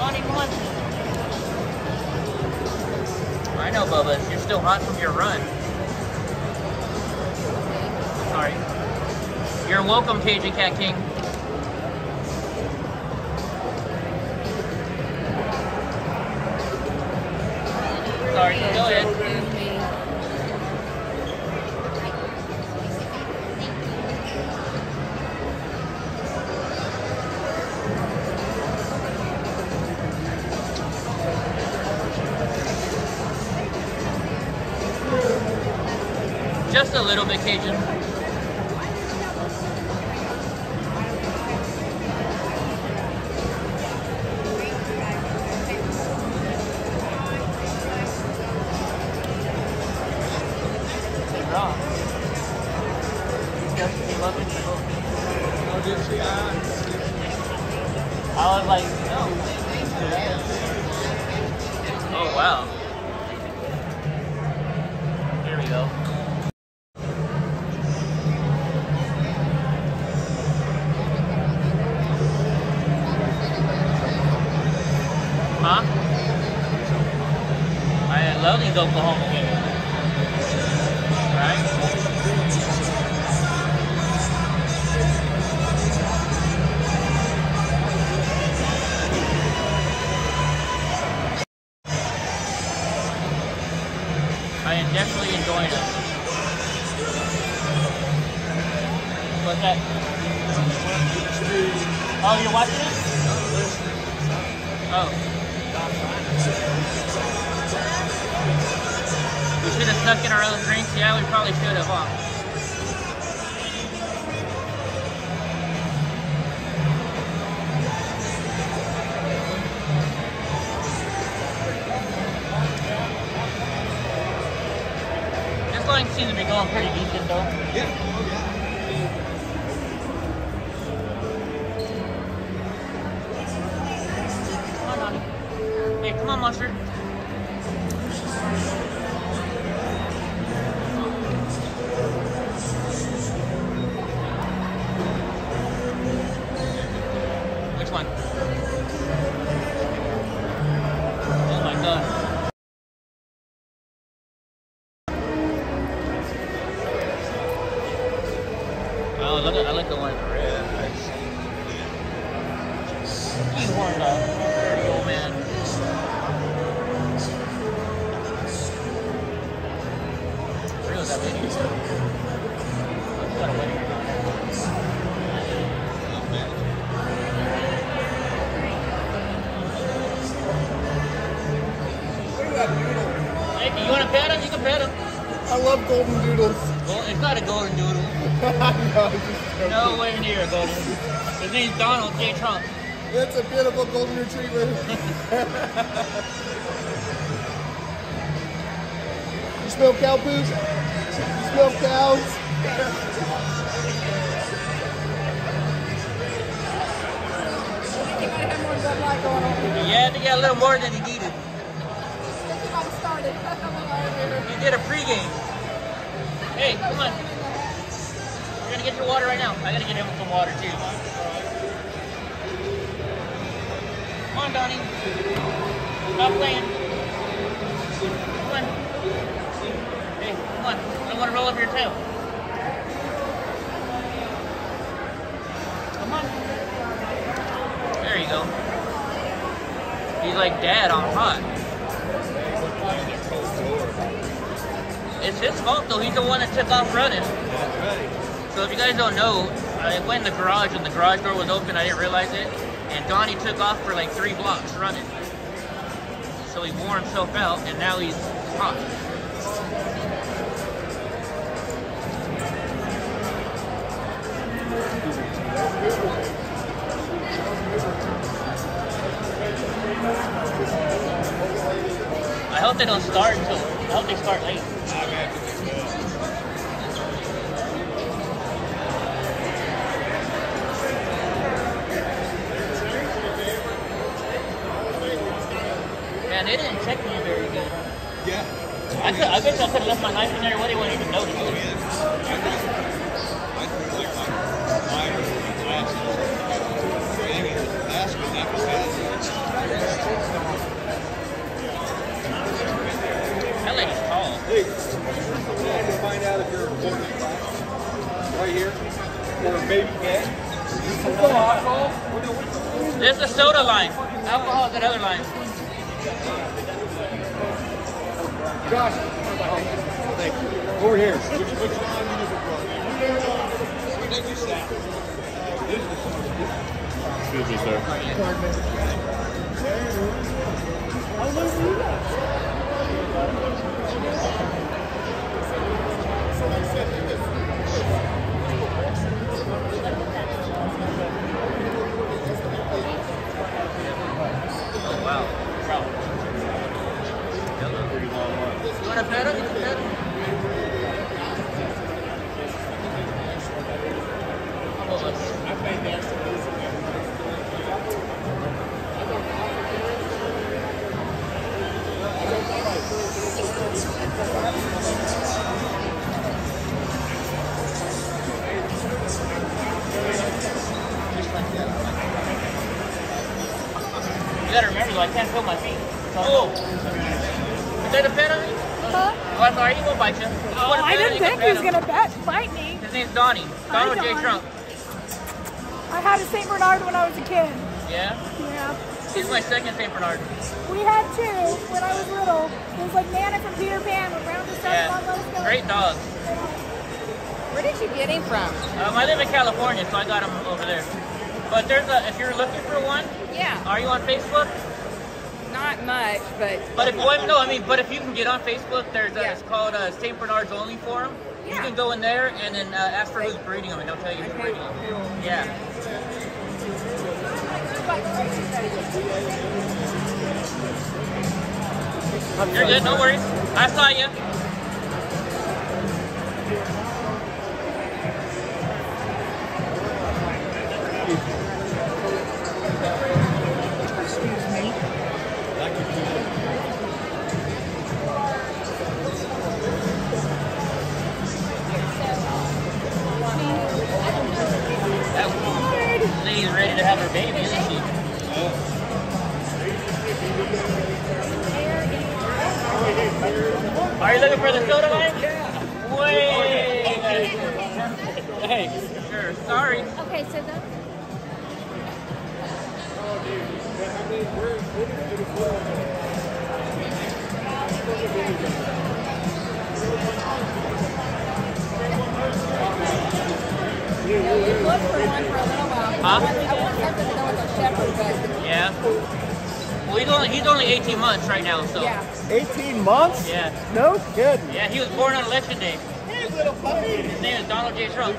Donnie, come on. I know, Bubba. You're still hot from your run. Sorry. You're welcome, Cajun Cat King. Sorry, go ahead. Just a little bit, Cajun. I was like, no. Oh, wow. Here we go. Huh? I love these Oklahoma games. Right? I am definitely enjoying it. What's that? Oh, you're watching it? Oh. We should have snuck in our own drinks. Yeah, we probably should have, huh? This line seems to be going pretty decent, though. Yeah. Come on, Donnie. Hey, come on, Monster. Which one? Oh my god. Oh, look at, I like the one in the red. You horned up, dirty old man. Where was that lady? She's got a wedding ring on her. Hey, you want to pet him? You can pet him. I love golden doodles. Well, it's not a golden doodle. No, just Nowhere near a golden. His name's Donald J. Trump. It's a beautiful golden retriever. You smell cow poos? You smell cows? You might have more Bud Light going on. He had to get a little more than he needed. I think I'm started. He did a pregame. Hey, come on. You're gonna get your water right now. I gotta get him some water too. Come on, Donnie. Stop playing. Come on. Hey, come on. I don't want to roll up your tail. Come on. There you go. He's like dad on hot. It's his fault though. He's the one that took off running. So if you guys don't know, I went in the garage and the garage door was open. I didn't realize it. And Donnie took off for like three blocks running. So he wore himself out and now he's hot. I hope they don't start until, I hope they start late. Man, they didn't check me very good. Yeah. I, could, I bet I could have left my knife in there. What, they wouldn't even notice Oh, it. yeah. I threw like my mine was my glasses. Everything in the basket, that was bad. soda line. Alcohol is that other line. Josh. Thank you. Over here. Excuse me, sir. Oh, wow. You want a pet him? You can pet him. You gotta remember though, I can't feel my feet. So oh! Is that a pet on me? Huh? Oh, I'm sorry, he won't bite you. Oh, I didn't think he was going to bite me. His name's Donnie. Donald J. Donnie. Trump. I had a Saint Bernard when I was a kid. Yeah? Yeah. He's my second Saint Bernard. We had two when I was little. It was like Nana from Peter Pan with round and stuff. Yeah. Great dog. Where did you get him from? Um, I live in California, so I got him over there. But there's a, if you're looking for one, Yeah. are you on Facebook? Not much, but. But if well, no, I mean, but if you can get on Facebook, there's a, Yeah. it's called uh, Saint Bernard's Only Forum. You Yeah. can go in there and then uh, ask for who's breeding them, and they'll tell you who's Okay, breeding them. cool. Yeah. You're good, no worries. I saw you. Excuse me. That lady's ready to have her baby, isn't she? Are you looking for the soda line? Yeah. Way. Hey, sure. Sorry. Okay, so that. We've looked for one for a little while. Huh? I want something to go with a shepherd, but Yeah. Well, he's only he's only eighteen months right now, so. yeah. eighteen months? Yeah. No kidding. Yeah, he was born on election day. Hey, little puppy. His name is Donald J. Trump.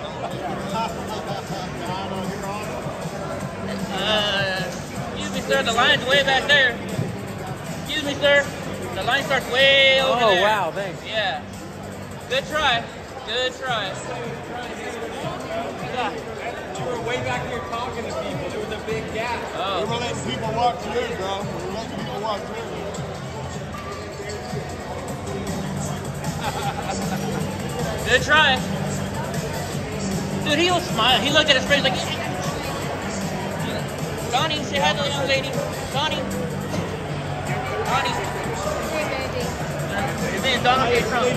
Uh, excuse me, sir. The line's way back there. Excuse me, sir. The line starts way over Oh, there. wow, thanks. Yeah. Good try. Good try. Yeah. You were way back here talking to people. There was a big gap. We Oh. were letting people walk through, bro. We were letting people walk through. Good try. Dude, he was smiling. He looked at his friends like, Donnie, say hi to the young lady. Donnie. Donnie. Hey, baby. His name is Donald J. Trump.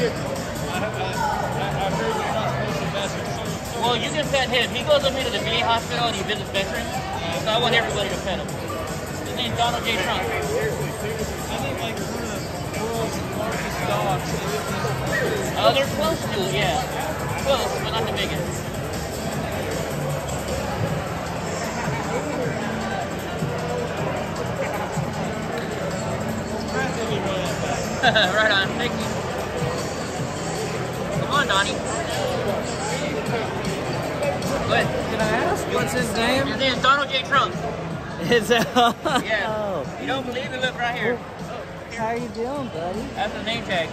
Well, you can pet him. He goes up here to the V A hospital and he visits veterans. So I want everybody to pet him. His name's Donald J. Trump. I think like one of the world's largest dogs. Uh, they're close to it, yeah. Close, but not the biggest. Right on, thank you. Come on, Donnie. Go ahead. Can I ask what's his name? His name is Donald J. Trump. Is that? Yeah. Oh. You don't believe me? Look right here. How you doing, buddy? That's the name tag.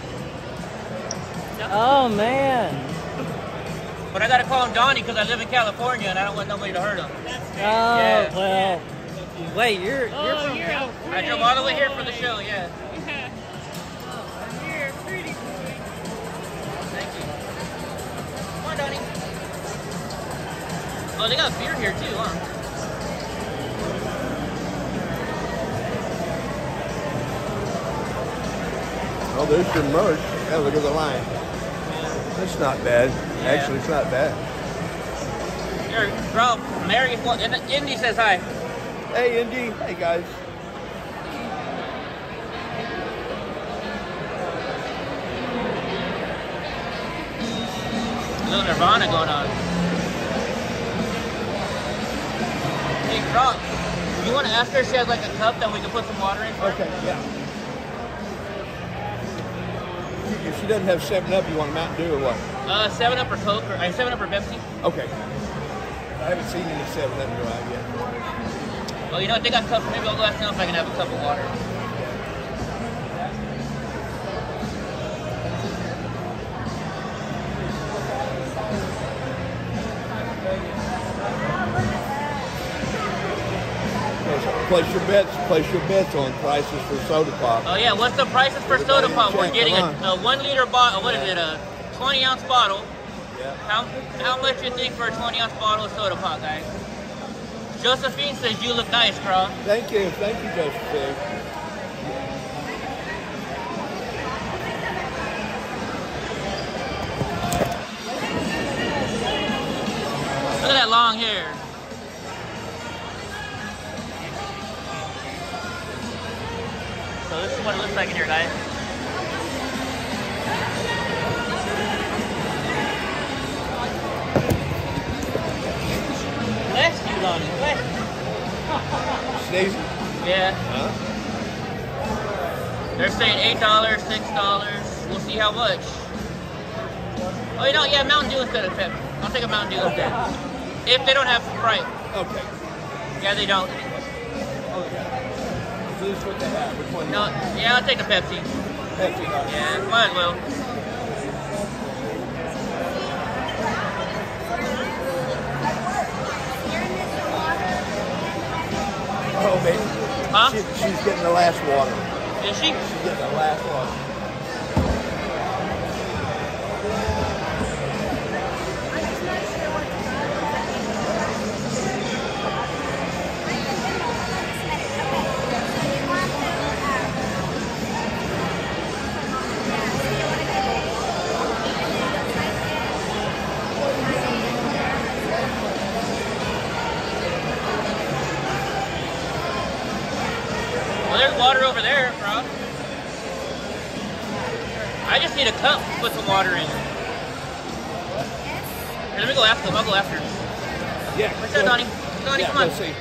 Oh man. But I gotta call him Donnie because I live in California and I don't want nobody to hurt him. Oh Yeah. well. Wait, you're you're from Cal- I drove all the way here for the show, yeah. You're pretty boy. Thank you. Come on, Donnie. Oh, they got beer here too, huh? Oh, there's some merch. Yeah, look at the line. That's not bad. Yeah. Actually, it's not bad. Here, bro, Mary, Indy says hi. Hey, Indy. Hey, guys. A little Nirvana going on. Hey, Croc, you want to ask her if she has like a cup that we can put some water in for? Okay, yeah. If she doesn't have seven up, you want a Mountain Dew or what? Uh, seven up or Coke, or uh, seven up or Pepsi? Okay. I haven't seen any seven up go out yet. Well, you know what, they got cups. Maybe I'll go ask them if I can have a cup of water. Place your bets. Place your bets on prices for soda pop. Oh yeah, what's the prices for soda Everybody pop? check, We're getting a, come a one liter bottle. What is it? A twenty ounce bottle. Yeah. How how much you think for a twenty ounce bottle of soda pop, guys? Josephine says you look nice, Croc. Thank you. Thank you, Josephine. Look at that long hair. So this is what it looks like in here, guys. Bless you, Lonnie. Bless you. Sneezing? Yeah. Huh? They're saying eight dollars, six dollars. We'll see how much. Oh, you know, yeah, Mountain Dew instead of Pepsi. I'll take a Mountain Dew instead. If they don't have Sprite. Okay. Yeah, they don't. So this is what they have. Which one? No, yeah, I'll take the Pepsi. Pepsi. Yeah, might as well. Oh, baby. Huh? She, she's getting the last water. Is she? She's getting the last water. Well, there's water over there, bro. I just need a cup to put some water in. Here, let me go ask them. I'll go after. Yeah. What's up, Donnie? Donnie, Yeah, come on. go see.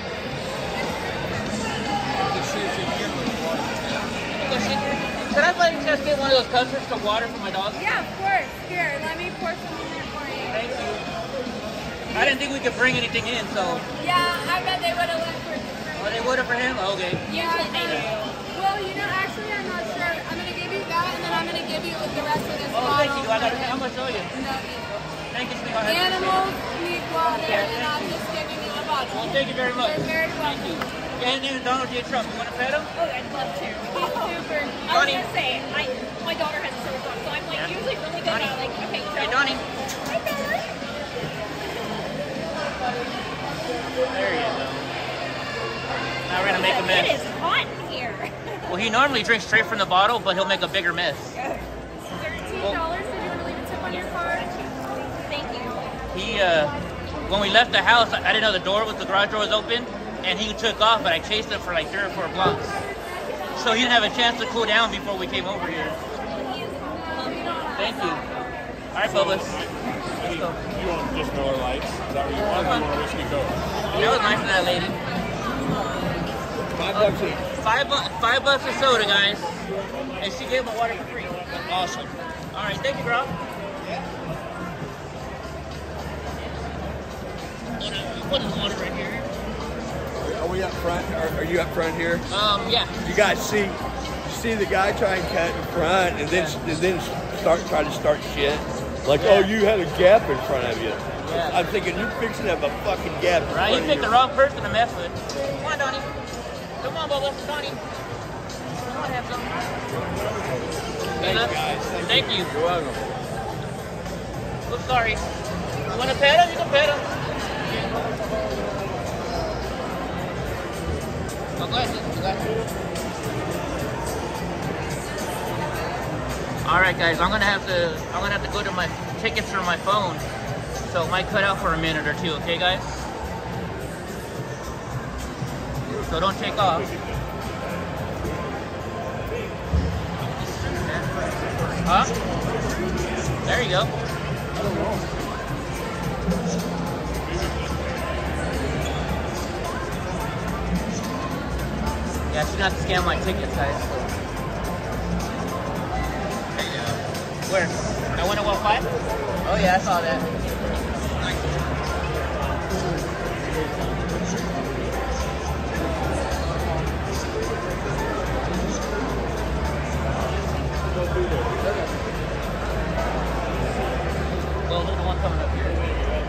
Go see. Could I by any chance get one of those cups for water for my dog? Yeah, of course. Here, let me pour some in there for you. Thank you. I didn't think we could bring anything in, so. Yeah, I bet they would have left for Oh, they would have for him? Okay. Yeah, uh, well, you know, actually, I'm not sure. I'm going to give you that, and then I'm going to give you the rest of this Oh, bottle. thank you. I got for it. him. I'm going to show you. No, Thank you, sweetheart. animals need water, Yeah, and thank I'm you. just giving you a bottle. Well, thank you very much. You're very Thank you. welcome. Yeah, his name is Donald J. Trump. You want to pet him? Oh, I'd love to. He's super. I was Donnie. gonna say, I my daughter has a soda pop, so I'm like Yeah. usually really good Donnie. at like, okay, so Hey, Donnie. Hi, Donnie. There you go. Now we're going to make a It mess. is hot in here. Well, he normally drinks straight from the bottle, but he'll make a bigger mess. thirteen dollars. Did you want to leave a tip on your card? Thank you. He, uh, when we left the house, I didn't know the door was, the garage door was open, and he took off, but I chased him for like three or four blocks. So he didn't have a chance to cool down before we came over here. Thank you. All right, Bubba. Let's go. You want just Miller Lights? Is that what you want? Or you want to whiskey go? That was nice of that lady. Five bucks a Five, bu five bucks a soda, guys. And she gave my water for free. Awesome. All right, thank you, bro. What is water right here? Are we up front? Are, are you up front here? Um, yeah. You guys see, you see the guy try and cut in front, and then and then start try to start shit. Like, Yeah. oh, you had a gap in front of you. Yeah. I'm thinking you're fixing to have a fucking gap in Right, you front picked the of you. wrong person to mess with. Come on, Donnie. Come on, Bubba. Donnie. Come on, have some. Hey, Thanks, look. guys. Thank, Thank you. You're welcome. Oops, sorry. You want to pet him? You can pet him. Oh, go ahead. Go ahead. All right, guys. I'm gonna have to. I'm gonna have to go to my tickets from my phone, so it might cut out for a minute or two. Okay, guys. so don't take off. Huh? There you go. Yeah, she's gonna have to scan my ticket size. There you go. Where? I went to well five? Oh yeah, I saw that. Well, there's the one coming up here.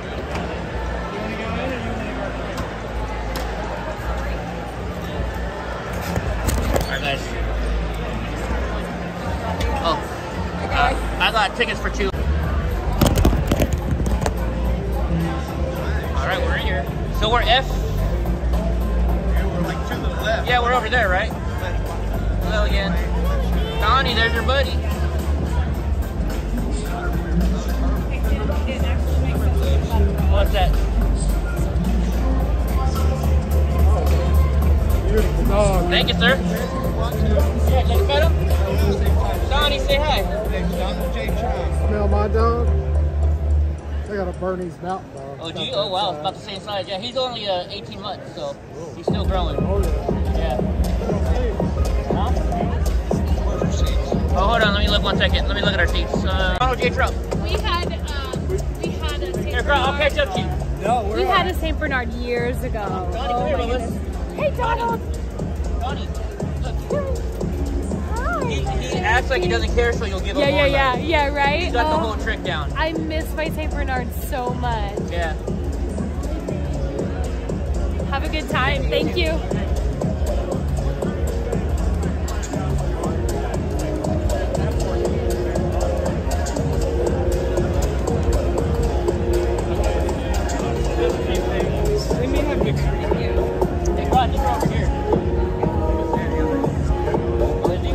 Alright guys. Oh. Uh, I got tickets for two. Alright, we're in here. So we're F. We're like to the left. Yeah, we're over there, right? Hello again. Donnie, there's your buddy. What's that? Beautiful dog. Thank you, sir. Yeah, can you pet him? Donnie, say hi. Smell my dog? I got a Bernese Mountain dog. Oh, do you? Oh, wow. It's about the same size. Yeah, he's only uh, eighteen months, so he's still growing. Oh, yeah. Yeah. Huh? Oh, hold on. Let me look one second. Let me look at our seats. Uh, Donald J. Trump. We had, um, we had a Saint Here, girl, I'll Bernard. catch up to you. No, we're We all had right. a Saint Bernard years ago. Donnie, Oh come here, my Lois. goodness. Hey, Donald. Donnie, look. Hi. He, he acts like he doesn't care, so you'll give him Yeah, more yeah, love. yeah, yeah, right? He's got the Oh, whole trick down. I miss my Saint Bernard so much. Yeah. Have a good time. Thank you. They may have mixed Hey, Rod, just go over here. Lindsay.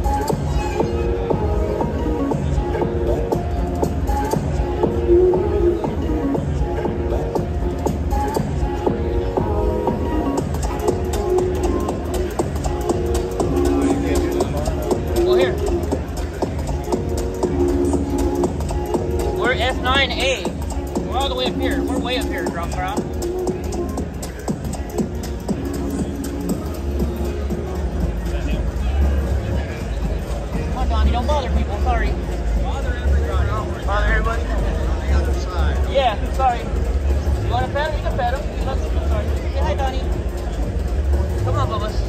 Well, here. We're F nine A. We're all the way up here. We're way up here, Drop Drop. Come on, Donnie, don't bother people. Sorry. Bother everybody. Bother everybody? On the other side. Yeah, sorry. You want to pet him? You can pet him. Let's, sorry. Say hi, Donnie. Come on, Bubba.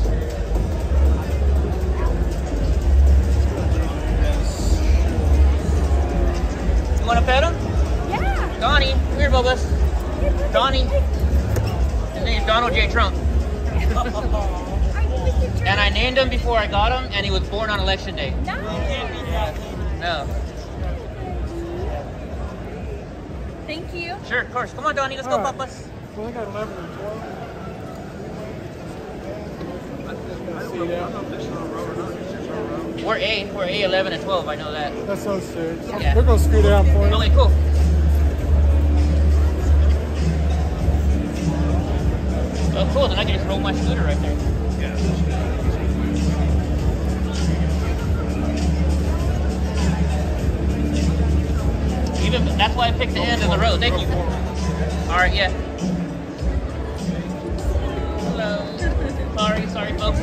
You want to pet him? Yeah. Donnie, come here, Bubba. Donnie. His name's Donald J. Trump. And I named him before I got him, and he was born on election day. No. Thank you. Sure, of course. Come on, Donnie. Let's go, All right. Papas. Well, I got eleven and twelve. See that? We're A. We're A eleven and twelve. I know that. That's so serious. Yeah. We're going to scoot out for you. Okay, cool. Oh, cool. Then I can just roll my scooter right there. Even that's why I picked the end of the road. Thank you. All right, yeah. Hello. Sorry, sorry, folks.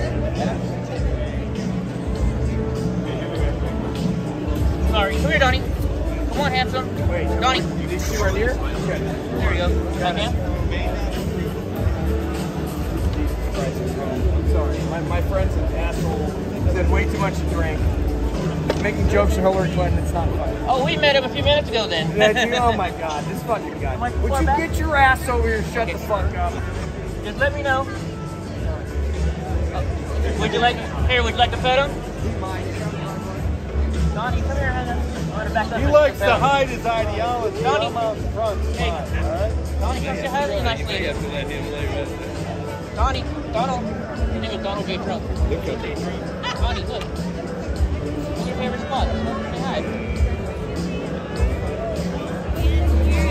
Sorry. Come here, Donnie. Come on, handsome. Wait, Donnie. These two right here? Okay. There you go. Okay. I'm sorry. My, my friend's an asshole. Said way too much to drink. Making jokes to Hillary Clinton, it's not funny. Oh, we met him a few minutes ago then. Yeah, you, oh my god, this fucking guy. Am I Would far you back? get your ass over here and shut the fuck up? Just let me know. Oh, would you like here? Would you like to pet him? Donnie, come here, Hannah. I'm gonna back up He and likes pet to him. hide his ideology. Donnie. I'm out in front. Hey. Fine, all right? Donnie, come say hi to the nice lady. Donnie, Donald. His name is Donald J. Trump. Donnie, look. What's your favorite spot? Say hi.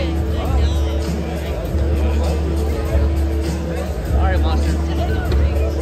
All right, monster.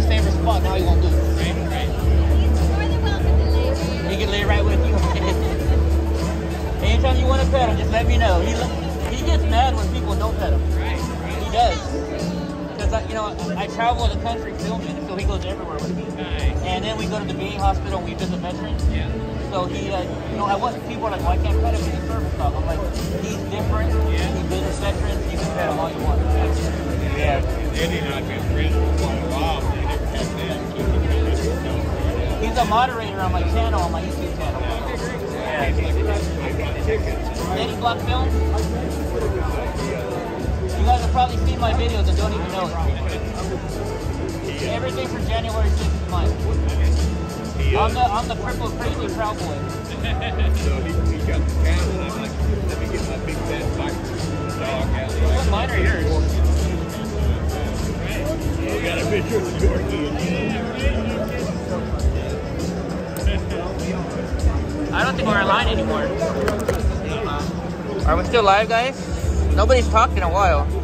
his favorite spot. Now he won't lose. More than welcome to lay here. He can lay right with you. Anytime you want to pet him, just let me know. He he gets mad when people don't pet him. Right, right. He does. Because you know, I travel the country filming, so he goes everywhere with me. Nice. And then we go to the V A hospital and we visit veterans. Yeah. So he, uh, you know, I want people are like, well, I can't pet him. He's a service dog. I'm like, he's different. Yeah. He visits veterans. You can pet him all you want. Yeah. Eddie and I have been friends for quite a while. They never had them. He's a moderator on my channel, on my YouTube channel. Yeah. Eddie Block Films. You guys have probably seen my videos and don't even know it. Everything for January sixth is mine. I'm the I'm the crippled crazy proud boy. So he, he got the channel, and I'm like, let me get my big fat biker dog out there. What, mine or yours? You got a picture of the Yorkie in I don't think we're online anymore. Are we still live, guys? Nobody's talked in a while.